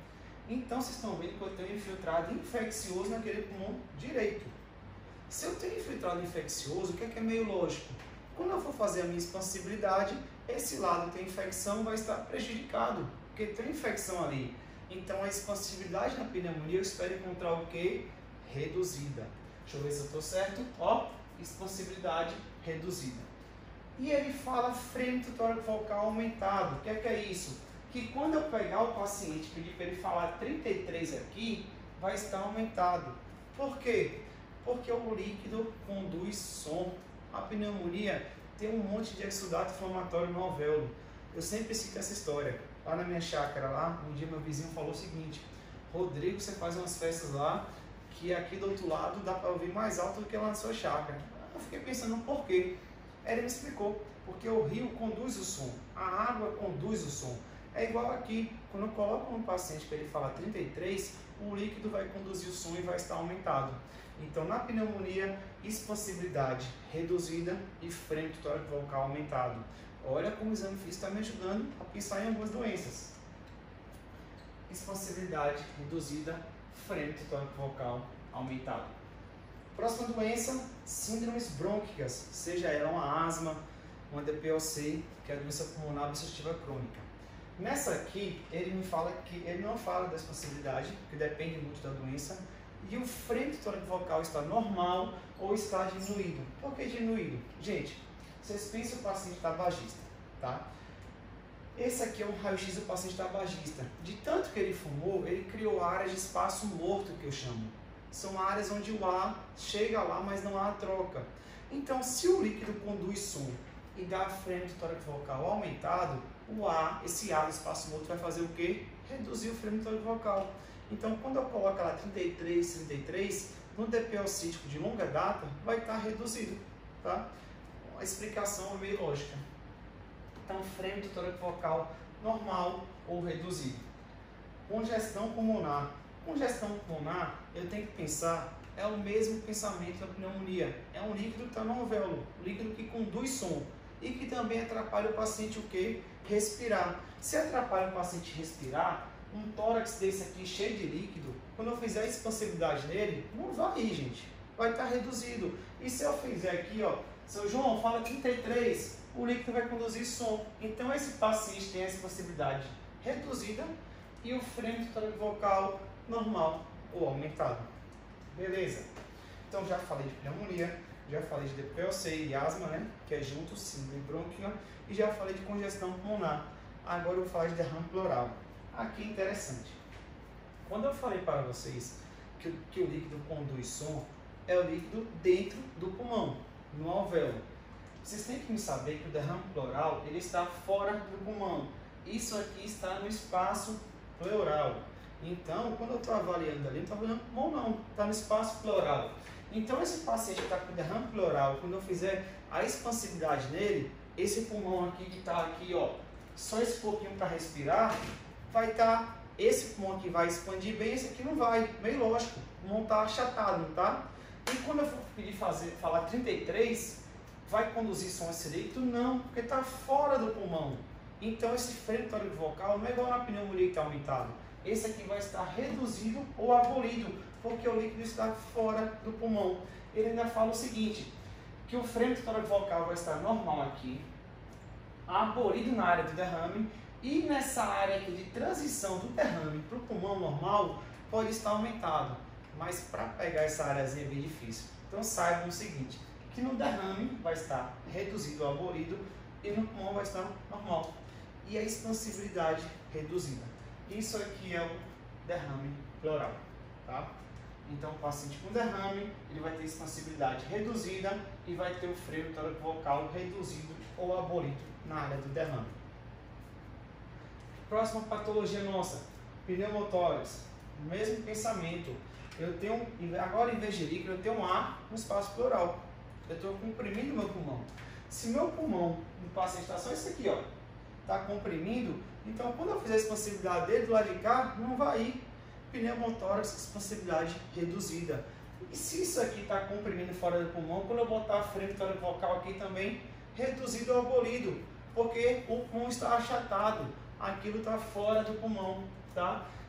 Então vocês estão vendo que eu tenho infiltrado infeccioso naquele pulmão direito. Se eu tenho infiltrado infeccioso, o que é meio lógico? Quando eu for fazer a minha expansibilidade, esse lado tem infecção vai estar prejudicado, porque tem infecção ali. Então a expansibilidade na pneumonia eu espero encontrar o que? Reduzida. Deixa eu ver se eu estou certo. Ó, expansibilidade reduzida. E ele fala frente tórax vocal aumentado. O que é isso? Que quando eu pegar o paciente e pedir para ele falar 33 aqui, vai estar aumentado. Por quê? Porque o líquido conduz som. A pneumonia tem um monte de exudato inflamatório no alvéolo. Eu sempre cito essa história. Lá na minha chácara, lá, um dia meu vizinho falou o seguinte: Rodrigo, você faz umas festas lá, que aqui do outro lado dá para ouvir mais alto do que lá na sua chácara. Eu fiquei pensando por quê. Ele me explicou, porque o rio conduz o som, a água conduz o som. É igual aqui, quando eu coloco um paciente para ele falar 33, o líquido vai conduzir o som e vai estar aumentado. Então, na pneumonia, expansibilidade reduzida e frente tórax vocal aumentado. Olha como o exame físico está me ajudando a pensar em algumas doenças. Expansibilidade reduzida, frente tórax vocal aumentado. Próxima doença, síndromes brônquicas, seja ela uma asma, uma DPOC, que é a doença pulmonar obstrutiva crônica. Nessa aqui, ele me fala que ele não fala da expansibilidade, que depende muito da doença, e o frente tórax vocal está normal ou está diminuído. Por que diminuído? Gente, vocês pensam que o paciente tabagista, tá? Esse aqui é um raio-x do paciente tabagista. De tanto que ele fumou, ele criou áreas de espaço morto, que eu chamo. São áreas onde o ar chega lá, mas não há troca. Então, se o líquido conduz som e dá frente tórax vocal aumentado, o ar, esse ar do espaço morto vai fazer o quê? Reduzir o frente tórax vocal. Então, quando eu coloco lá 33, no DPO-cítico de longa data, vai estar reduzido, tá? A explicação é meio lógica. Então, frente tórax vocal normal ou reduzido. Congestão pulmonar. Congestão pulmonar, eu tenho que pensar, é o mesmo pensamento da pneumonia. É um líquido que está no alvéolo, um líquido que conduz som e que também atrapalha o paciente o quê? Respirar. Se atrapalha o paciente respirar, um tórax desse aqui cheio de líquido, quando eu fizer a expansividade nele, não vai ir, gente. Vai estar reduzido. E se eu fizer aqui, ó, seu João, fala 33, o líquido vai conduzir som. Então esse paciente tem a expansividade reduzida e o frente tórax vocal normal ou aumentado. Beleza? Então já falei de pneumonia, já falei de DPOC e asma, né? Que é junto, síndrome brônquica, e já falei de congestão pulmonar. Agora eu vou falar de derrame pleural. Aqui é interessante. Quando eu falei para vocês que o líquido conduz som, é o líquido dentro do pulmão, no alvéolo. Vocês têm que me saber que o derrame pleural ele está fora do pulmão. Isso aqui está no espaço pleural. Então, quando eu estou avaliando ali, não estou avaliando o pulmão não, está no espaço pleural. Então, esse paciente que está com derrame pleural, quando eu fizer a expansividade nele, esse pulmão aqui que está aqui, ó, só esse pouquinho para respirar, vai estar, esse pulmão aqui vai expandir bem, esse aqui não vai, meio lógico, o pulmão está achatado, não tá? E quando eu for pedir falar 33, vai conduzir som esse líquido? Não, porque está fora do pulmão. Então, esse frente tórax vocal não é igual na pneumonia que está aumentado. Esse aqui vai estar reduzido ou abolido, porque o líquido está fora do pulmão. Ele ainda fala o seguinte, que o frente tórax vocal vai estar normal aqui, abolido na área do derrame, e nessa área aqui de transição do derrame para o pulmão normal, pode estar aumentado. Mas para pegar essa áreazinha é bem difícil. Então saibam o seguinte, que no derrame vai estar reduzido ou abolido, e no pulmão vai estar normal. E a expansibilidade reduzida. Isso aqui é o derrame pleural, tá? Então, o paciente com derrame, ele vai ter expansibilidade reduzida e vai ter o freio tórax vocal reduzido ou abolido na área do derrame. Próxima patologia nossa, pneumotórax. Mesmo pensamento. Eu tenho, agora em vez de líquido, eu tenho um ar no espaço pleural. Eu estou comprimindo meu pulmão. Se meu pulmão do paciente está só esse aqui, ó, está comprimindo, então quando eu fizer a expansividade dele do lado de cá, não vai ir. Pneumotórax, expansividade reduzida. E se isso aqui está comprimindo fora do pulmão, quando eu botar a frente tórax vocal aqui também, reduzido ou abolido, porque o pulmão está achatado, aquilo está fora do pulmão, tá?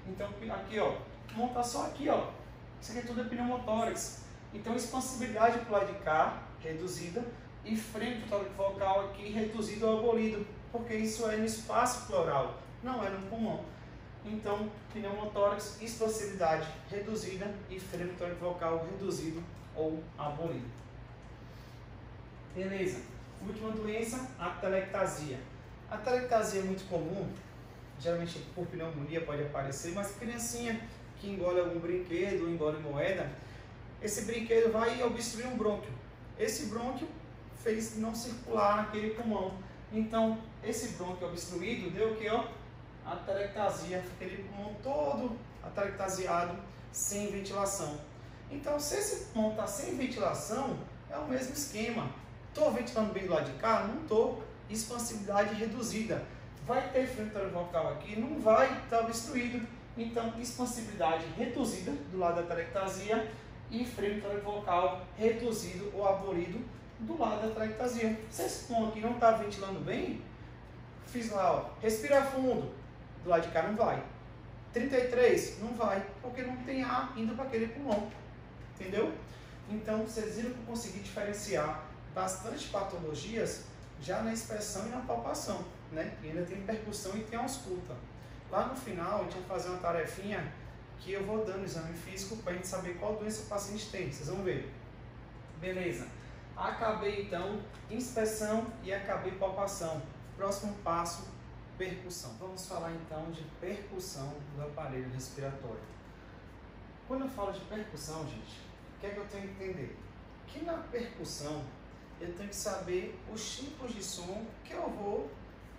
Então aqui, ó, monta só aqui, ó. Isso aqui tudo é pneumotórax. Então expansibilidade para o lado de cá, reduzida, e freio do tórax vocal aqui reduzido ou abolido, porque isso é no espaço pleural, não é no pulmão. Então, pneumotórax, expansibilidade reduzida e freio do tórax vocal reduzido ou abolido. Beleza. Última doença, a atelectasia. A atelectasia é muito comum, geralmente por pneumonia pode aparecer, mas criancinha que engole algum brinquedo ou engole moeda, esse brinquedo vai obstruir um brônquio. Esse brônquio fez não circular naquele pulmão. Então, esse brônquio obstruído deu o que? Atelectasia, aquele pulmão todo atelectasiado, sem ventilação. Então, se esse pulmão está sem ventilação, é o mesmo esquema. Estou ventilando bem do lado de cá? Não estou. Expansibilidade reduzida. Vai ter freio vocal aqui? Não vai, está obstruído. Então, expansibilidade reduzida do lado da atelectasia e freio vocal reduzido ou abolido do lado da atelectasia. Se esse pulmão aqui não está ventilando bem, fiz lá, ó, respira fundo, do lado de cá não vai. 33, não vai, porque não tem ar indo para aquele pulmão. Entendeu? Então, vocês viram que eu consegui diferenciar bastante patologias já na inspeção e na palpação, né? E ainda tem percussão e tem ausculta. Lá no final, a gente vai fazer uma tarefinha que eu vou dando o exame físico para a gente saber qual doença o paciente tem. Vocês vão ver. Beleza. Acabei, então, inspeção e acabei palpação. Próximo passo, percussão. Vamos falar, então, de percussão do aparelho respiratório. Quando eu falo de percussão, gente, o que é que eu tenho que entender? Que na percussão, eu tenho que saber os tipos de som que eu vou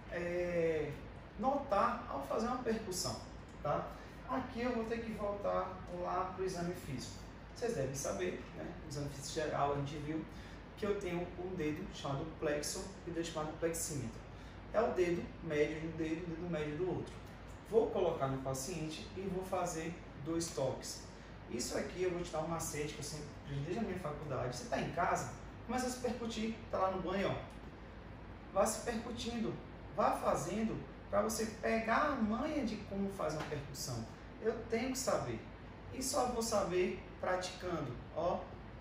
notar ao fazer uma percussão, tá? Aqui eu vou ter que voltar lá para o exame físico. Vocês devem saber, né? No exame físico geral a gente viu que eu tenho um dedo chamado plexo e o dedo chamado plexímetro. É o dedo médio de um dedo e o dedo médio do outro. Vou colocar no paciente e vou fazer 2 toques. Isso aqui eu vou te dar um macete que eu sempre, desde a minha faculdade. Você está em casa, começa a se percutir, está lá no banho, ó. Vá se percutindo, vá fazendo para você pegar a manha de como fazer uma percussão. Eu tenho que saber. E só vou saber praticando, ó.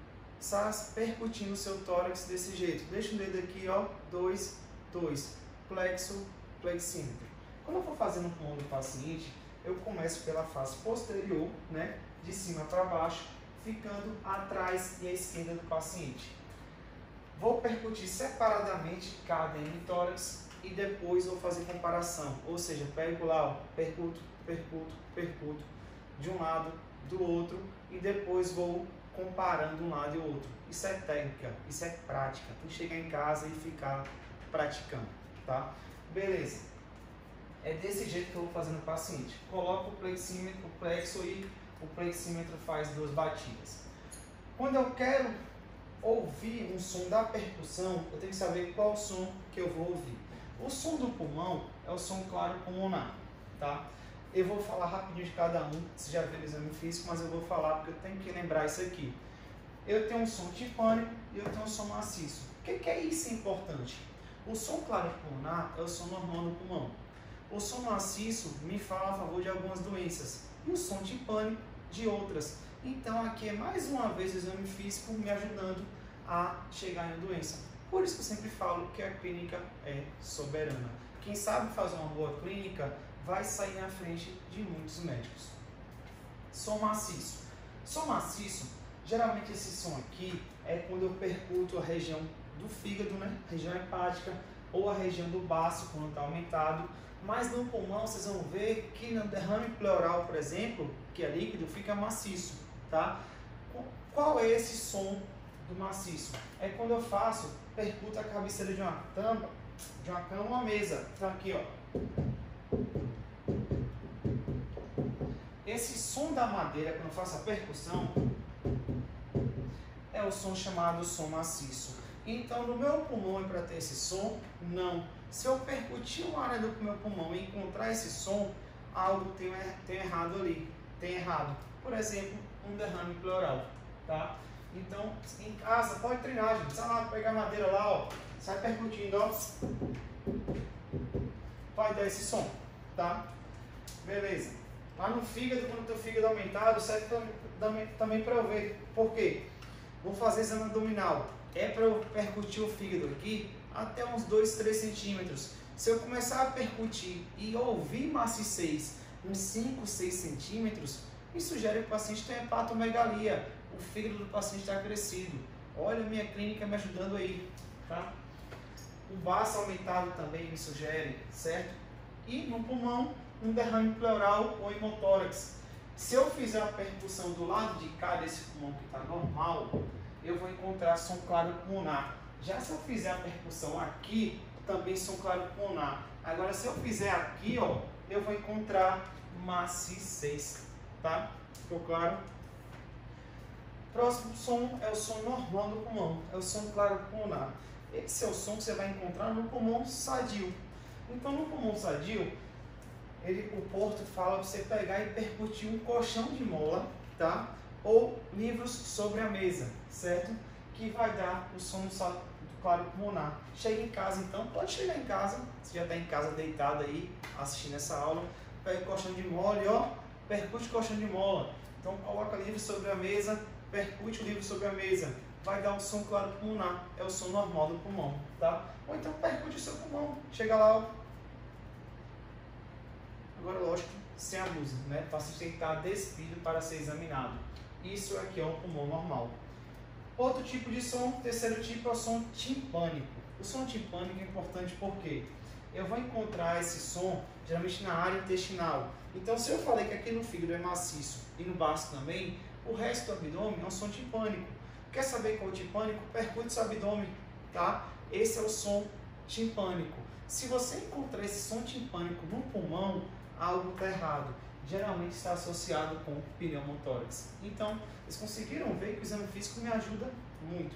Percutindo o seu tórax desse jeito. Deixa o dedo aqui, ó. 2, 2. Plexo, plexímetro. Quando eu for fazendo o pulmão do paciente, eu começo pela face posterior, né? De cima para baixo, ficando atrás e à esquerda do paciente. Vou percutir separadamente cada hemitórax e depois vou fazer comparação. Ou seja, pego lá, ó, percuto, percuto, percuto, de um lado, do outro, e depois vou comparando um lado e o outro. Isso é técnica, isso é prática. Tem que chegar em casa e ficar praticando, tá? Beleza. É desse jeito que eu vou fazer no paciente. Coloco o plexímetro, o plexo e o plexímetro faz 2 batidas. Quando eu quero ouvir um som da percussão, eu tenho que saber qual som que eu vou ouvir. O som do pulmão é o som claro pulmonar, tá? Eu vou falar rapidinho de cada um, você já viu o exame físico, mas eu vou falar porque eu tenho que lembrar isso aqui. Eu tenho um som timpânico e eu tenho um som maciço. O que é isso importante? O som claro pulmonar é o som normal do pulmão. O som maciço me fala a favor de algumas doenças e o som timpânico de outras. Então aqui é mais uma vez o exame físico me ajudando a chegar na doença. Por isso que eu sempre falo que a clínica é soberana. Quem sabe fazer uma boa clínica vai sair na frente de muitos médicos. Som maciço. Som maciço, geralmente esse som aqui é quando eu percuto a região do fígado, né? Região hepática, ou a região do baço quando está aumentado. Mas no pulmão vocês vão ver que no derrame pleural, por exemplo, que é líquido, fica maciço, tá? Qual é esse som do maciço? É quando eu percuto a cabeceira de uma cama, uma mesa. Então aqui, ó. Esse som da madeira, quando eu faço a percussão, é o som chamado som maciço. Então, no meu pulmão é para ter esse som? Não. Se eu percutir uma área do meu pulmão e encontrar esse som, algo tem errado ali. Tem errado. Por exemplo, um derrame pleural, tá? Então, em casa, pode treinar, gente. Sai lá, pegar madeira lá, ó. Sai percutindo, ó. Vai dar esse som, tá? Beleza. Lá no fígado, quando o teu fígado é aumentado, serve também para eu ver. Por quê? Vou fazer exame abdominal. É para eu percutir o fígado aqui até uns 2, 3 centímetros. Se eu começar a percutir e ouvir maciçez uns 5, 6 centímetros, isso sugere que o paciente tem hepatomegalia. O fígado do paciente está crescido. Olha a minha clínica me ajudando aí, tá? O baço aumentado também me sugere, certo? E no pulmão, um derrame pleural ou hemotórax. Se eu fizer a percussão do lado de cá desse pulmão que está normal, eu vou encontrar som claro pulmonar. Já se eu fizer a percussão aqui, também som claro pulmonar. Agora, se eu fizer aqui, ó, eu vou encontrar maciçez, tá? Ficou claro? Próximo som é o som normal do pulmão, é o som claro pulmonar. Esse é o som que você vai encontrar no pulmão sadio. Então, no pulmão sadio, o Porto fala para você pegar e percutir um colchão de mola, tá? Ou livros sobre a mesa, certo? Que vai dar o som do claro pulmonar. Chega em casa, então, pode chegar em casa, você já está em casa deitado aí, assistindo essa aula, pega o colchão de mola e ó, percute o colchão de mola. Então, coloca livro sobre a mesa, percute o livro sobre a mesa, vai dar um som claro pulmonar, é o som normal do pulmão, tá? Ou então percute o seu pulmão, chega lá, ó. Agora, lógico, sem abuso, né? O paciente tem que estar despido para ser examinado. Isso aqui é um pulmão normal. Outro tipo de som, terceiro tipo, é o som timpânico. O som timpânico é importante porque eu vou encontrar esse som geralmente na área intestinal. Então, se eu falei que aqui no fígado é maciço e no baço também, o resto do abdômen é um som timpânico. Quer saber qual é o timpânico? Percute seu abdômen, tá? Esse é o som timpânico. Se você encontrar esse som timpânico no pulmão, algo está errado. Geralmente está associado com pneumotórax. Então, vocês conseguiram ver que o exame físico me ajuda muito.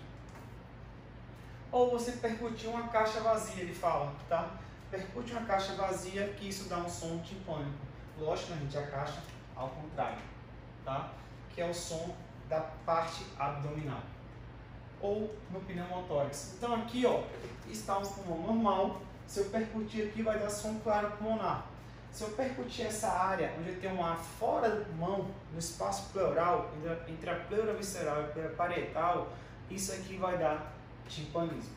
Ou você percutir uma caixa vazia, ele fala, tá? Percute uma caixa vazia, que isso dá um som timpânico. Lógico, gente, a caixa ao contrário, tá? Que é o som da parte abdominal. Ou no pneumotórax. Então aqui, ó, está um pulmão normal. Se eu percutir aqui, vai dar som claro pulmonar. Se eu percutir essa área onde eu tenho um ar fora do pulmão, no espaço pleural, entre a pleura visceral e a pleura parietal, isso aqui vai dar timpanismo.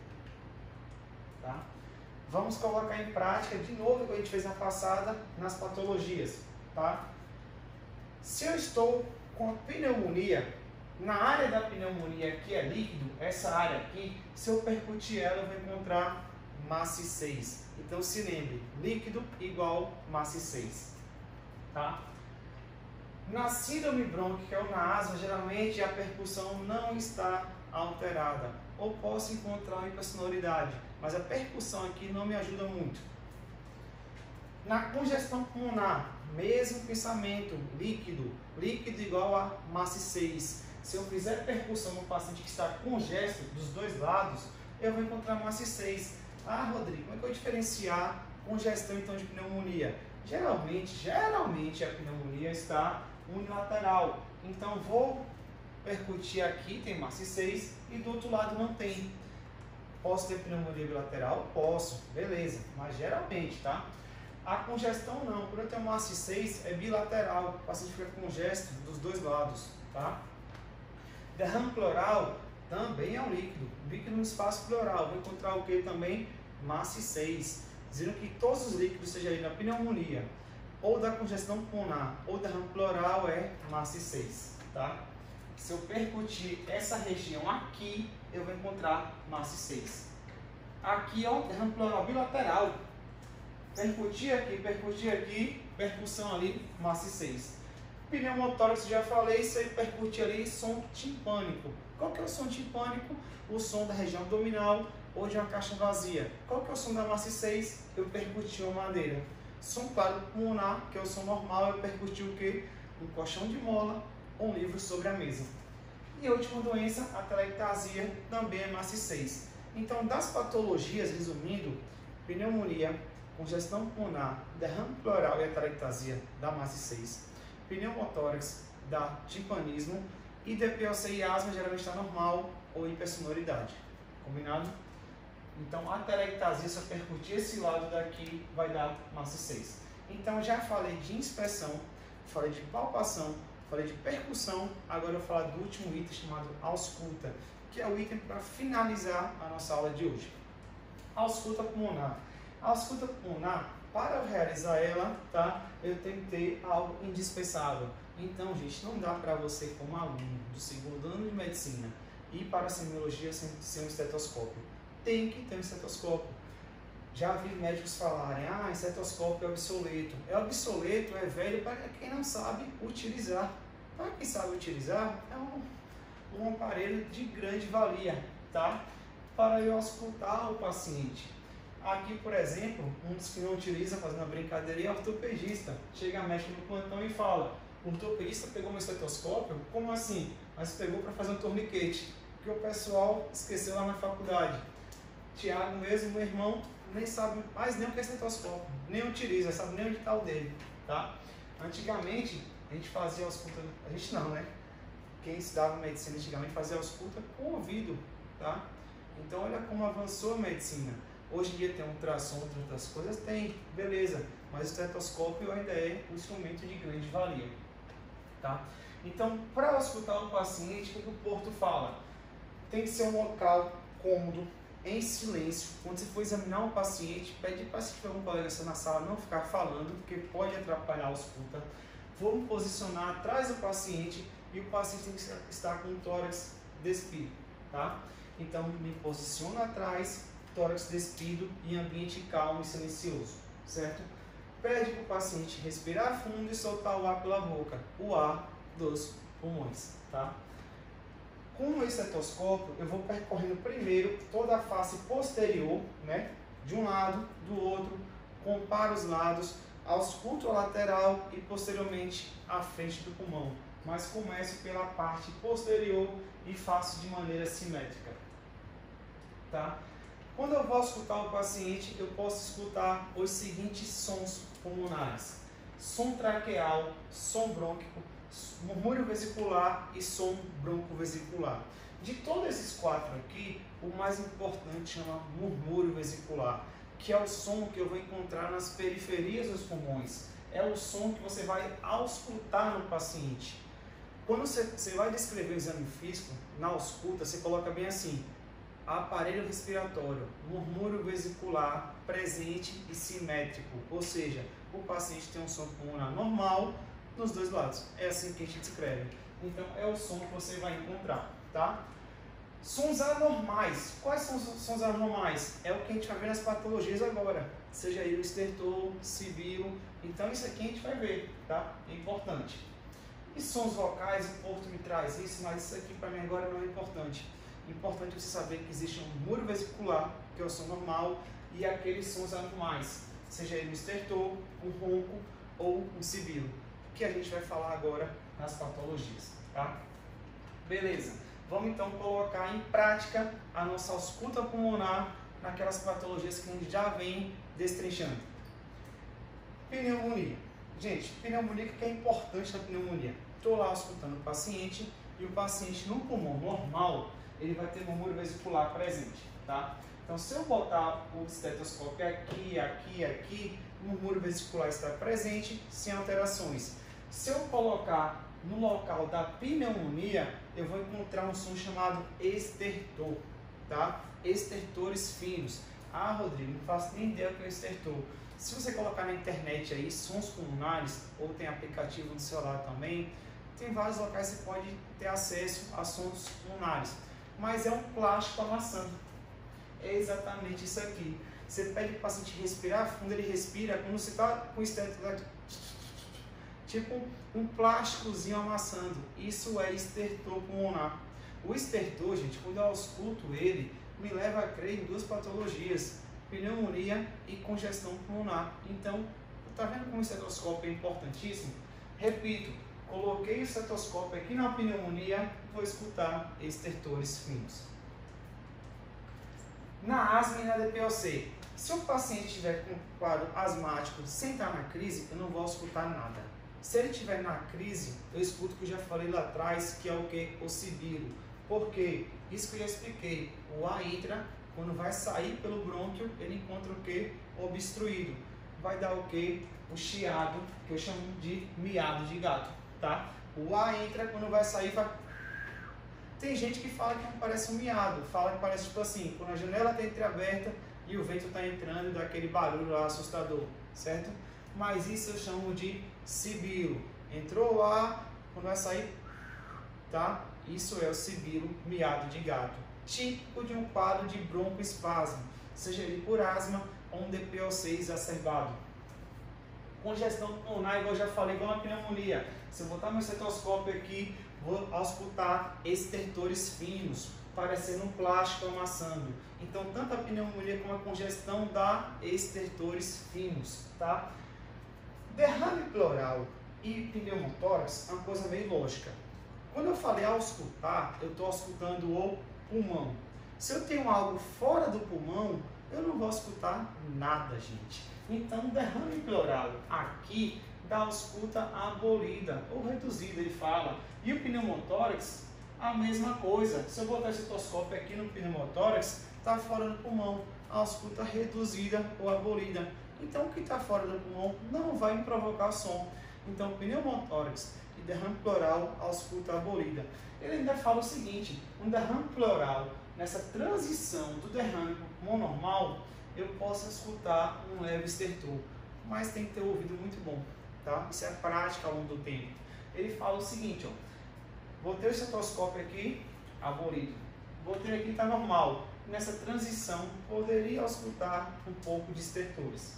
Tá? Vamos colocar em prática de novo o que a gente fez na passada nas patologias. Tá? Se eu estou com a pneumonia, na área da pneumonia que é líquido, essa área aqui, se eu percutir ela, eu vou encontrar maciçez. Então se lembre, líquido igual maciçez, tá? Na síndrome brônquica ou na asma, geralmente a percussão não está alterada, ou posso encontrar uma hipersonoridade, mas a percussão aqui não me ajuda muito. Na congestão pulmonar, mesmo pensamento, líquido igual a maciçez. Se eu fizer percussão no paciente que está congesto dos dois lados, eu vou encontrar maciçez. Ah, Rodrigo, como é que eu vou diferenciar congestão então de pneumonia? Geralmente a pneumonia está unilateral. Então vou percutir aqui, tem maciçez, e do outro lado não tem. Posso ter pneumonia bilateral? Posso, beleza, mas geralmente, tá? A congestão não, quando eu tenho maciçez é bilateral, o paciente fica congesto dos dois lados, tá? Derrame pleural também é um líquido no espaço pleural, vou encontrar o que também? Maciçez, dizendo que todos os líquidos, seja aí da pneumonia, ou da congestão pulmonar, ou derrame pleural é maciçez, tá? Se eu percutir essa região aqui, eu vou encontrar maciçez. Aqui é um derrame pleural bilateral, percutir aqui, percussão ali, maciçez. Pneumotórax, já falei, se eu percutir ali, som timpânico. Qual que é o som timpânico? O som da região abdominal ou de uma caixa vazia. Qual que é o som da maciçez? Eu percuti uma madeira. Som claro pulmonar, que é o som normal, eu percuti o quê? Um colchão de mola ou um livro sobre a mesa. E a última doença, a atelectasia, também é maciçez. Então, das patologias, resumindo, pneumonia, congestão pulmonar, derrame pleural e atelectasia dá maciçez. Pneumotórax dá timpanismo. E DPOC e asma geralmente está normal ou hipersonoridade. Combinado? Então, a atelectasia, se eu percutir esse lado daqui, vai dar maciçez. Então já falei de inspeção, falei de palpação, falei de percussão, agora eu vou falar do último item chamado ausculta, que é o item para finalizar a nossa aula de hoje. Ausculta pulmonar. A ausculta pulmonar, para eu realizar ela, tá, eu tenho que ter algo indispensável. Então, gente, não dá para você, como aluno do segundo ano de medicina, ir para a semiologia sem um estetoscópio. Tem que ter um estetoscópio. Já vi médicos falarem, estetoscópio é obsoleto. É obsoleto, é velho para quem não sabe utilizar. Para quem sabe utilizar, é um aparelho de grande valia, tá? Para eu auscultar o paciente. Aqui, por exemplo, um dos que não utiliza, fazendo uma brincadeira, é ortopedista. Chega a médico no plantão e fala, o ortopedista pegou meu estetoscópio? Como assim? Mas pegou para fazer um torniquete, que o pessoal esqueceu lá na faculdade. Tiago mesmo, meu irmão, nem sabe mais nem o que é estetoscópio, nem utiliza, sabe nem onde está o dele, tá? Antigamente, a gente fazia ausculta, a gente não, né? Quem estudava medicina antigamente fazia ausculta com o ouvido, tá? Então, olha como avançou a medicina. Hoje em dia tem ultrassom, entre outras coisas, tem, beleza, mas o estetoscópio ainda é um instrumento de grande valia, tá? Então, para auscultar o paciente, o que o Porto fala? Tem que ser um local cômodo, em silêncio. Quando você for examinar um paciente, pede para se tiver um colega seu na sala não ficar falando, porque pode atrapalhar a ausculta. Vamos posicionar atrás do paciente e o paciente tem que estar com o tórax despido, tá? Então, me posiciono atrás, tórax despido em ambiente calmo e silencioso, certo? Pede para o paciente respirar fundo e soltar o ar pela boca, o ar dos pulmões, tá? Com o estetoscópio, eu vou percorrendo primeiro toda a face posterior, né? De um lado, do outro, comparo os lados, ausculto a lateral e posteriormente a frente do pulmão. Mas começo pela parte posterior e faço de maneira simétrica, tá? Quando eu vou auscultar o paciente, eu posso escutar os seguintes sons pulmonares: som traqueal, som brônquico, murmúrio vesicular e som broncovesicular. De todos esses quatro aqui, o mais importante chama murmúrio vesicular, que é o som que eu vou encontrar nas periferias dos pulmões. É o som que você vai auscultar no paciente. Quando você vai descrever o exame físico, na ausculta, você coloca bem assim: aparelho respiratório, murmúrio vesicular presente e simétrico, ou seja, o paciente tem um som pulmonar normal nos dois lados. É assim que a gente descreve. Então, é o som que você vai encontrar, tá? Sons anormais. Quais são os sons anormais? É o que a gente vai ver nas patologias agora. Seja aí o estertor, sibilo. Então, isso aqui a gente vai ver, tá? É importante. E sons vocais, o Porto me traz isso, mas isso aqui para mim agora não é importante. Importante você saber que existe um murmúrio vesicular, que é o som normal, e aqueles sons anormais. Seja ele um estertor, um ronco ou um sibilo, que a gente vai falar agora nas patologias, tá? Beleza, vamos então colocar em prática a nossa ausculta pulmonar naquelas patologias que a gente já vem destrinchando. Pneumonia. Gente, pneumonia, o que é importante na pneumonia? Estou lá auscultando o paciente e o paciente no pulmão normal, ele vai ter murmúrio vesicular presente, tá? Então, se eu botar o estetoscópio aqui, o murmúrio vesicular está presente, sem alterações. Se eu colocar no local da pneumonia, eu vou encontrar um som chamado estertor, tá? Estertores finos. Ah, Rodrigo, não faço nem ideia do que é estertor. Se você colocar na internet aí, sons pulmonares, ou tem aplicativo no celular também, tem vários locais que você pode ter acesso a sons pulmonares. Mas é um plástico amassando. É exatamente isso aqui. Você pede para o paciente respirar fundo, ele respira quando você está com o estertor, tipo um plásticozinho amassando. Isso é estertor pulmonar. O estertor, gente, quando eu ausculto ele, me leva a crer em duas patologias: pneumonia e congestão pulmonar. Então, tá vendo como o estetoscópio é importantíssimo? Repito, coloquei o estetoscópio aqui na pneumonia, vou escutar estertores finos. Na asma e na DPOC, se o paciente estiver com quadro asmático sem estar na crise, eu não vou escutar nada. Se ele estiver na crise, eu escuto o que eu já falei lá atrás, que é o que? O sibilo. Por quê? Isso que eu já expliquei. O ar entra, quando vai sair pelo brônquio, ele encontra o que? Obstruído. vai dar o quê? O chiado, que eu chamo de miado de gato, tá? O ar entra, quando vai sair, vai... Tem gente que fala que não parece um miado, fala que parece tipo assim, quando a janela está entreaberta e o vento está entrando e dá aquele barulho lá assustador, certo? Mas isso eu chamo de sibilo. Entrou o ar, quando vai sair, tá? Isso é o sibilo, miado de gato, típico de um quadro de broncoespasmo, seja ele por asma ou um DPOC exacerbado. Congestão pulmonar, igual eu já falei, igual uma pneumonia. Se eu botar meu estetoscópio aqui, vou auscultar estertores finos, parecendo um plástico amassando. Então, tanto a pneumonia como a congestão dá estertores finos, tá? Derrame pleural e pneumotórax é uma coisa meio lógica. Quando eu falei auscultar, eu estou auscultando o pulmão. Se eu tenho algo fora do pulmão, eu não vou auscultar nada, gente. Então, derrame pleural aqui dá ausculta abolida ou reduzida, ele fala. E o pneumotórax, a mesma coisa. Se eu botar esse estetoscópio aqui no pneumotórax, está fora do pulmão, a ausculta reduzida ou abolida. Então, o que está fora do pulmão não vai me provocar som. Então, pneumotórax e derrame pleural, ausculta abolida. Ele ainda fala o seguinte, um derrame pleural, nessa transição do derrame para o pulmão normal, eu posso escutar um leve estertor, mas tem que ter um ouvido muito bom, tá? Isso é prática ao longo do tempo. Ele fala o seguinte, ó, botei o estetoscópio aqui, abolido, botei aqui, está normal. Nessa transição, poderia escutar um pouco de estertores.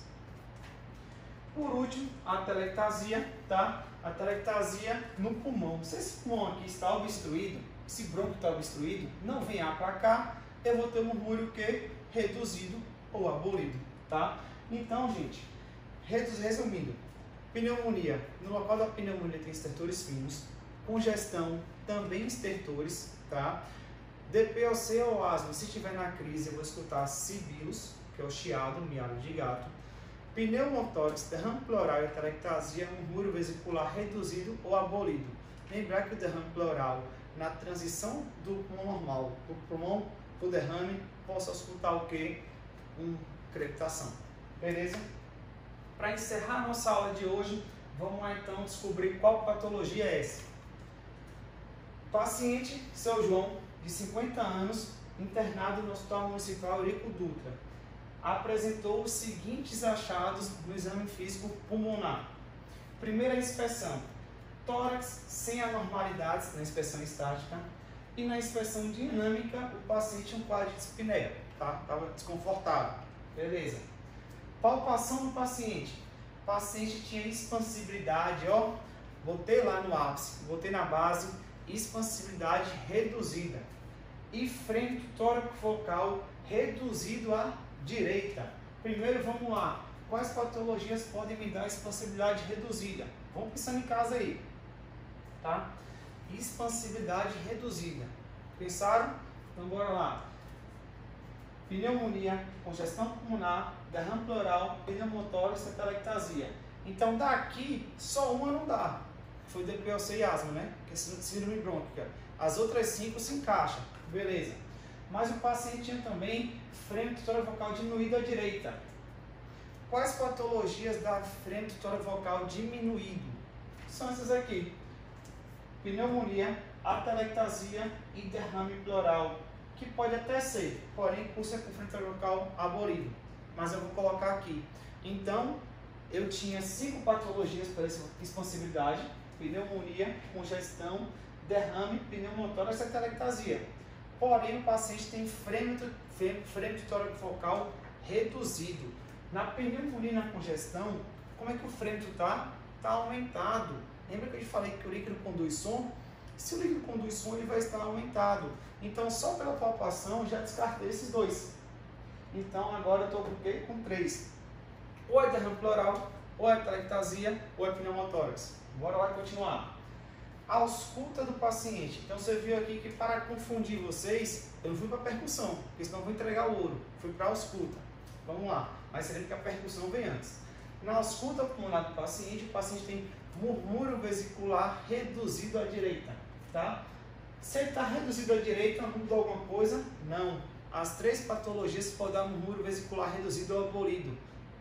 Por último, a atelectasia, tá? A atelectasia no pulmão. Se esse pulmão aqui está obstruído, esse bronco está obstruído, não vem ar para cá, eu vou ter um murmúrio que reduzido ou abolido, tá? Então, gente, resumindo, pneumonia, no local da pneumonia tem estertores finos, congestão, também estertores, tá? DPOC ou asma, se estiver na crise, eu vou escutar sibilos, que é o chiado, miado de gato. Pneumotórax, derrame pleural e atelectasia, murmúrio vesicular reduzido ou abolido. Lembrar que o derrame pleural, na transição do pulmão normal para o pulmão para o derrame, posso escutar o quê? Crepitação. Beleza? Para encerrar a nossa aula de hoje, vamos lá então descobrir qual patologia é essa. Paciente, seu João, de 50 anos, internado no Hospital Municipal Eurico Dutra, apresentou os seguintes achados no exame físico pulmonar. Primeira inspeção, tórax sem anormalidades na inspeção estática e na inspeção dinâmica o paciente tinha um quadro de dispneia, tá? Estava desconfortável, beleza. Palpação do paciente, o paciente tinha expansibilidade, ó, botei lá no ápice, botei na base, expansibilidade reduzida e frente tóraco focal reduzido à direita. Primeiro vamos lá, quais patologias podem me dar expansibilidade reduzida? Vamos pensando em casa aí, tá? Expansibilidade reduzida. Pensaram? Então bora lá. Pneumonia, congestão pulmonar, derrame pleural, pneumotórax e atelectasia. Então daqui só uma não dá. Foi DPOC e asma, né? Que é síndrome brônquica. As outras 5 se encaixam, beleza. Mas o paciente tinha também frênio tutório vocal diminuído à direita. Quais patologias dá frênio tutório vocal diminuído? São essas aqui. Pneumonia, atelectasia e derrame pleural, que pode até ser, porém cursa com frênio tutório vocal abolido. Mas eu vou colocar aqui. Então, eu tinha 5 patologias para essa expansibilidade: pneumonia, congestão, derrame, pneumotórax e atelectasia. Porém, o paciente tem frênio tutório vocal reduzido. Na pneumonia e na congestão, como é que o frênio está? Está aumentado. Lembra que eu falei que o líquido conduz som? Se o líquido conduz som, ele vai estar aumentado. Então, só pela palpação, já descartei esses 2. Então, agora eu estou com 3. Ou é derrame pleural, ou é atelectasia, ou é pneumotórax. Bora lá continuar. A ausculta do paciente. Então você viu aqui que para confundir vocês, eu não fui para a percussão, porque senão eu vou entregar o ouro. Fui para a ausculta. Vamos lá. Mas você vê que a percussão vem antes. Na ausculta pulmonar do paciente, o paciente tem murmúrio vesicular reduzido à direita. Tá? Se ele está reduzido à direita, mudou alguma coisa? Não. As 3 patologias podem dar murmúrio vesicular reduzido ou abolido.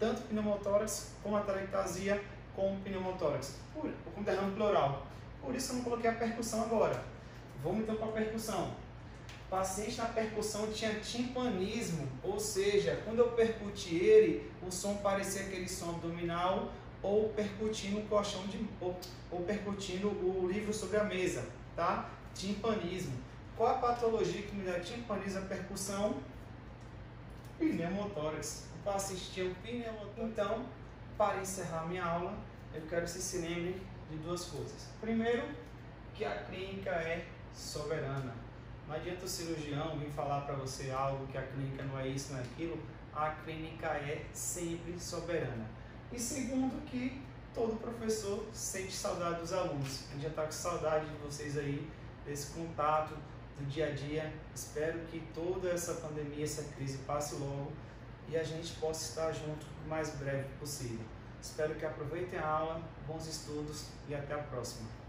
tanto pneumotórax com atelectasia com pneumotórax, com derrame pleural. Por isso eu não coloquei a percussão agora. Vamos então para a percussão. O paciente na percussão tinha timpanismo, ou seja, quando eu percuti ele, o som parecia aquele som abdominal ou percutindo o colchão ou percutindo o livro sobre a mesa, tá? Timpanismo. Qual a patologia que me dá timpanismo à percussão? Pneumotórax. O paciente tinha um pneumotórax. Então, para encerrar minha aula, eu quero que vocês se lembrem de duas coisas. Primeiro, que a clínica é soberana. Não adianta o cirurgião vir falar para você algo que a clínica não é isso, não é aquilo. A clínica é sempre soberana. E segundo, que todo professor sente saudade dos alunos. A gente já está com saudade de vocês aí, desse contato do dia a dia. Espero que toda essa pandemia, essa crise passe logo e a gente possa estar junto o mais breve possível. Espero que aproveitem a aula, bons estudos e até a próxima.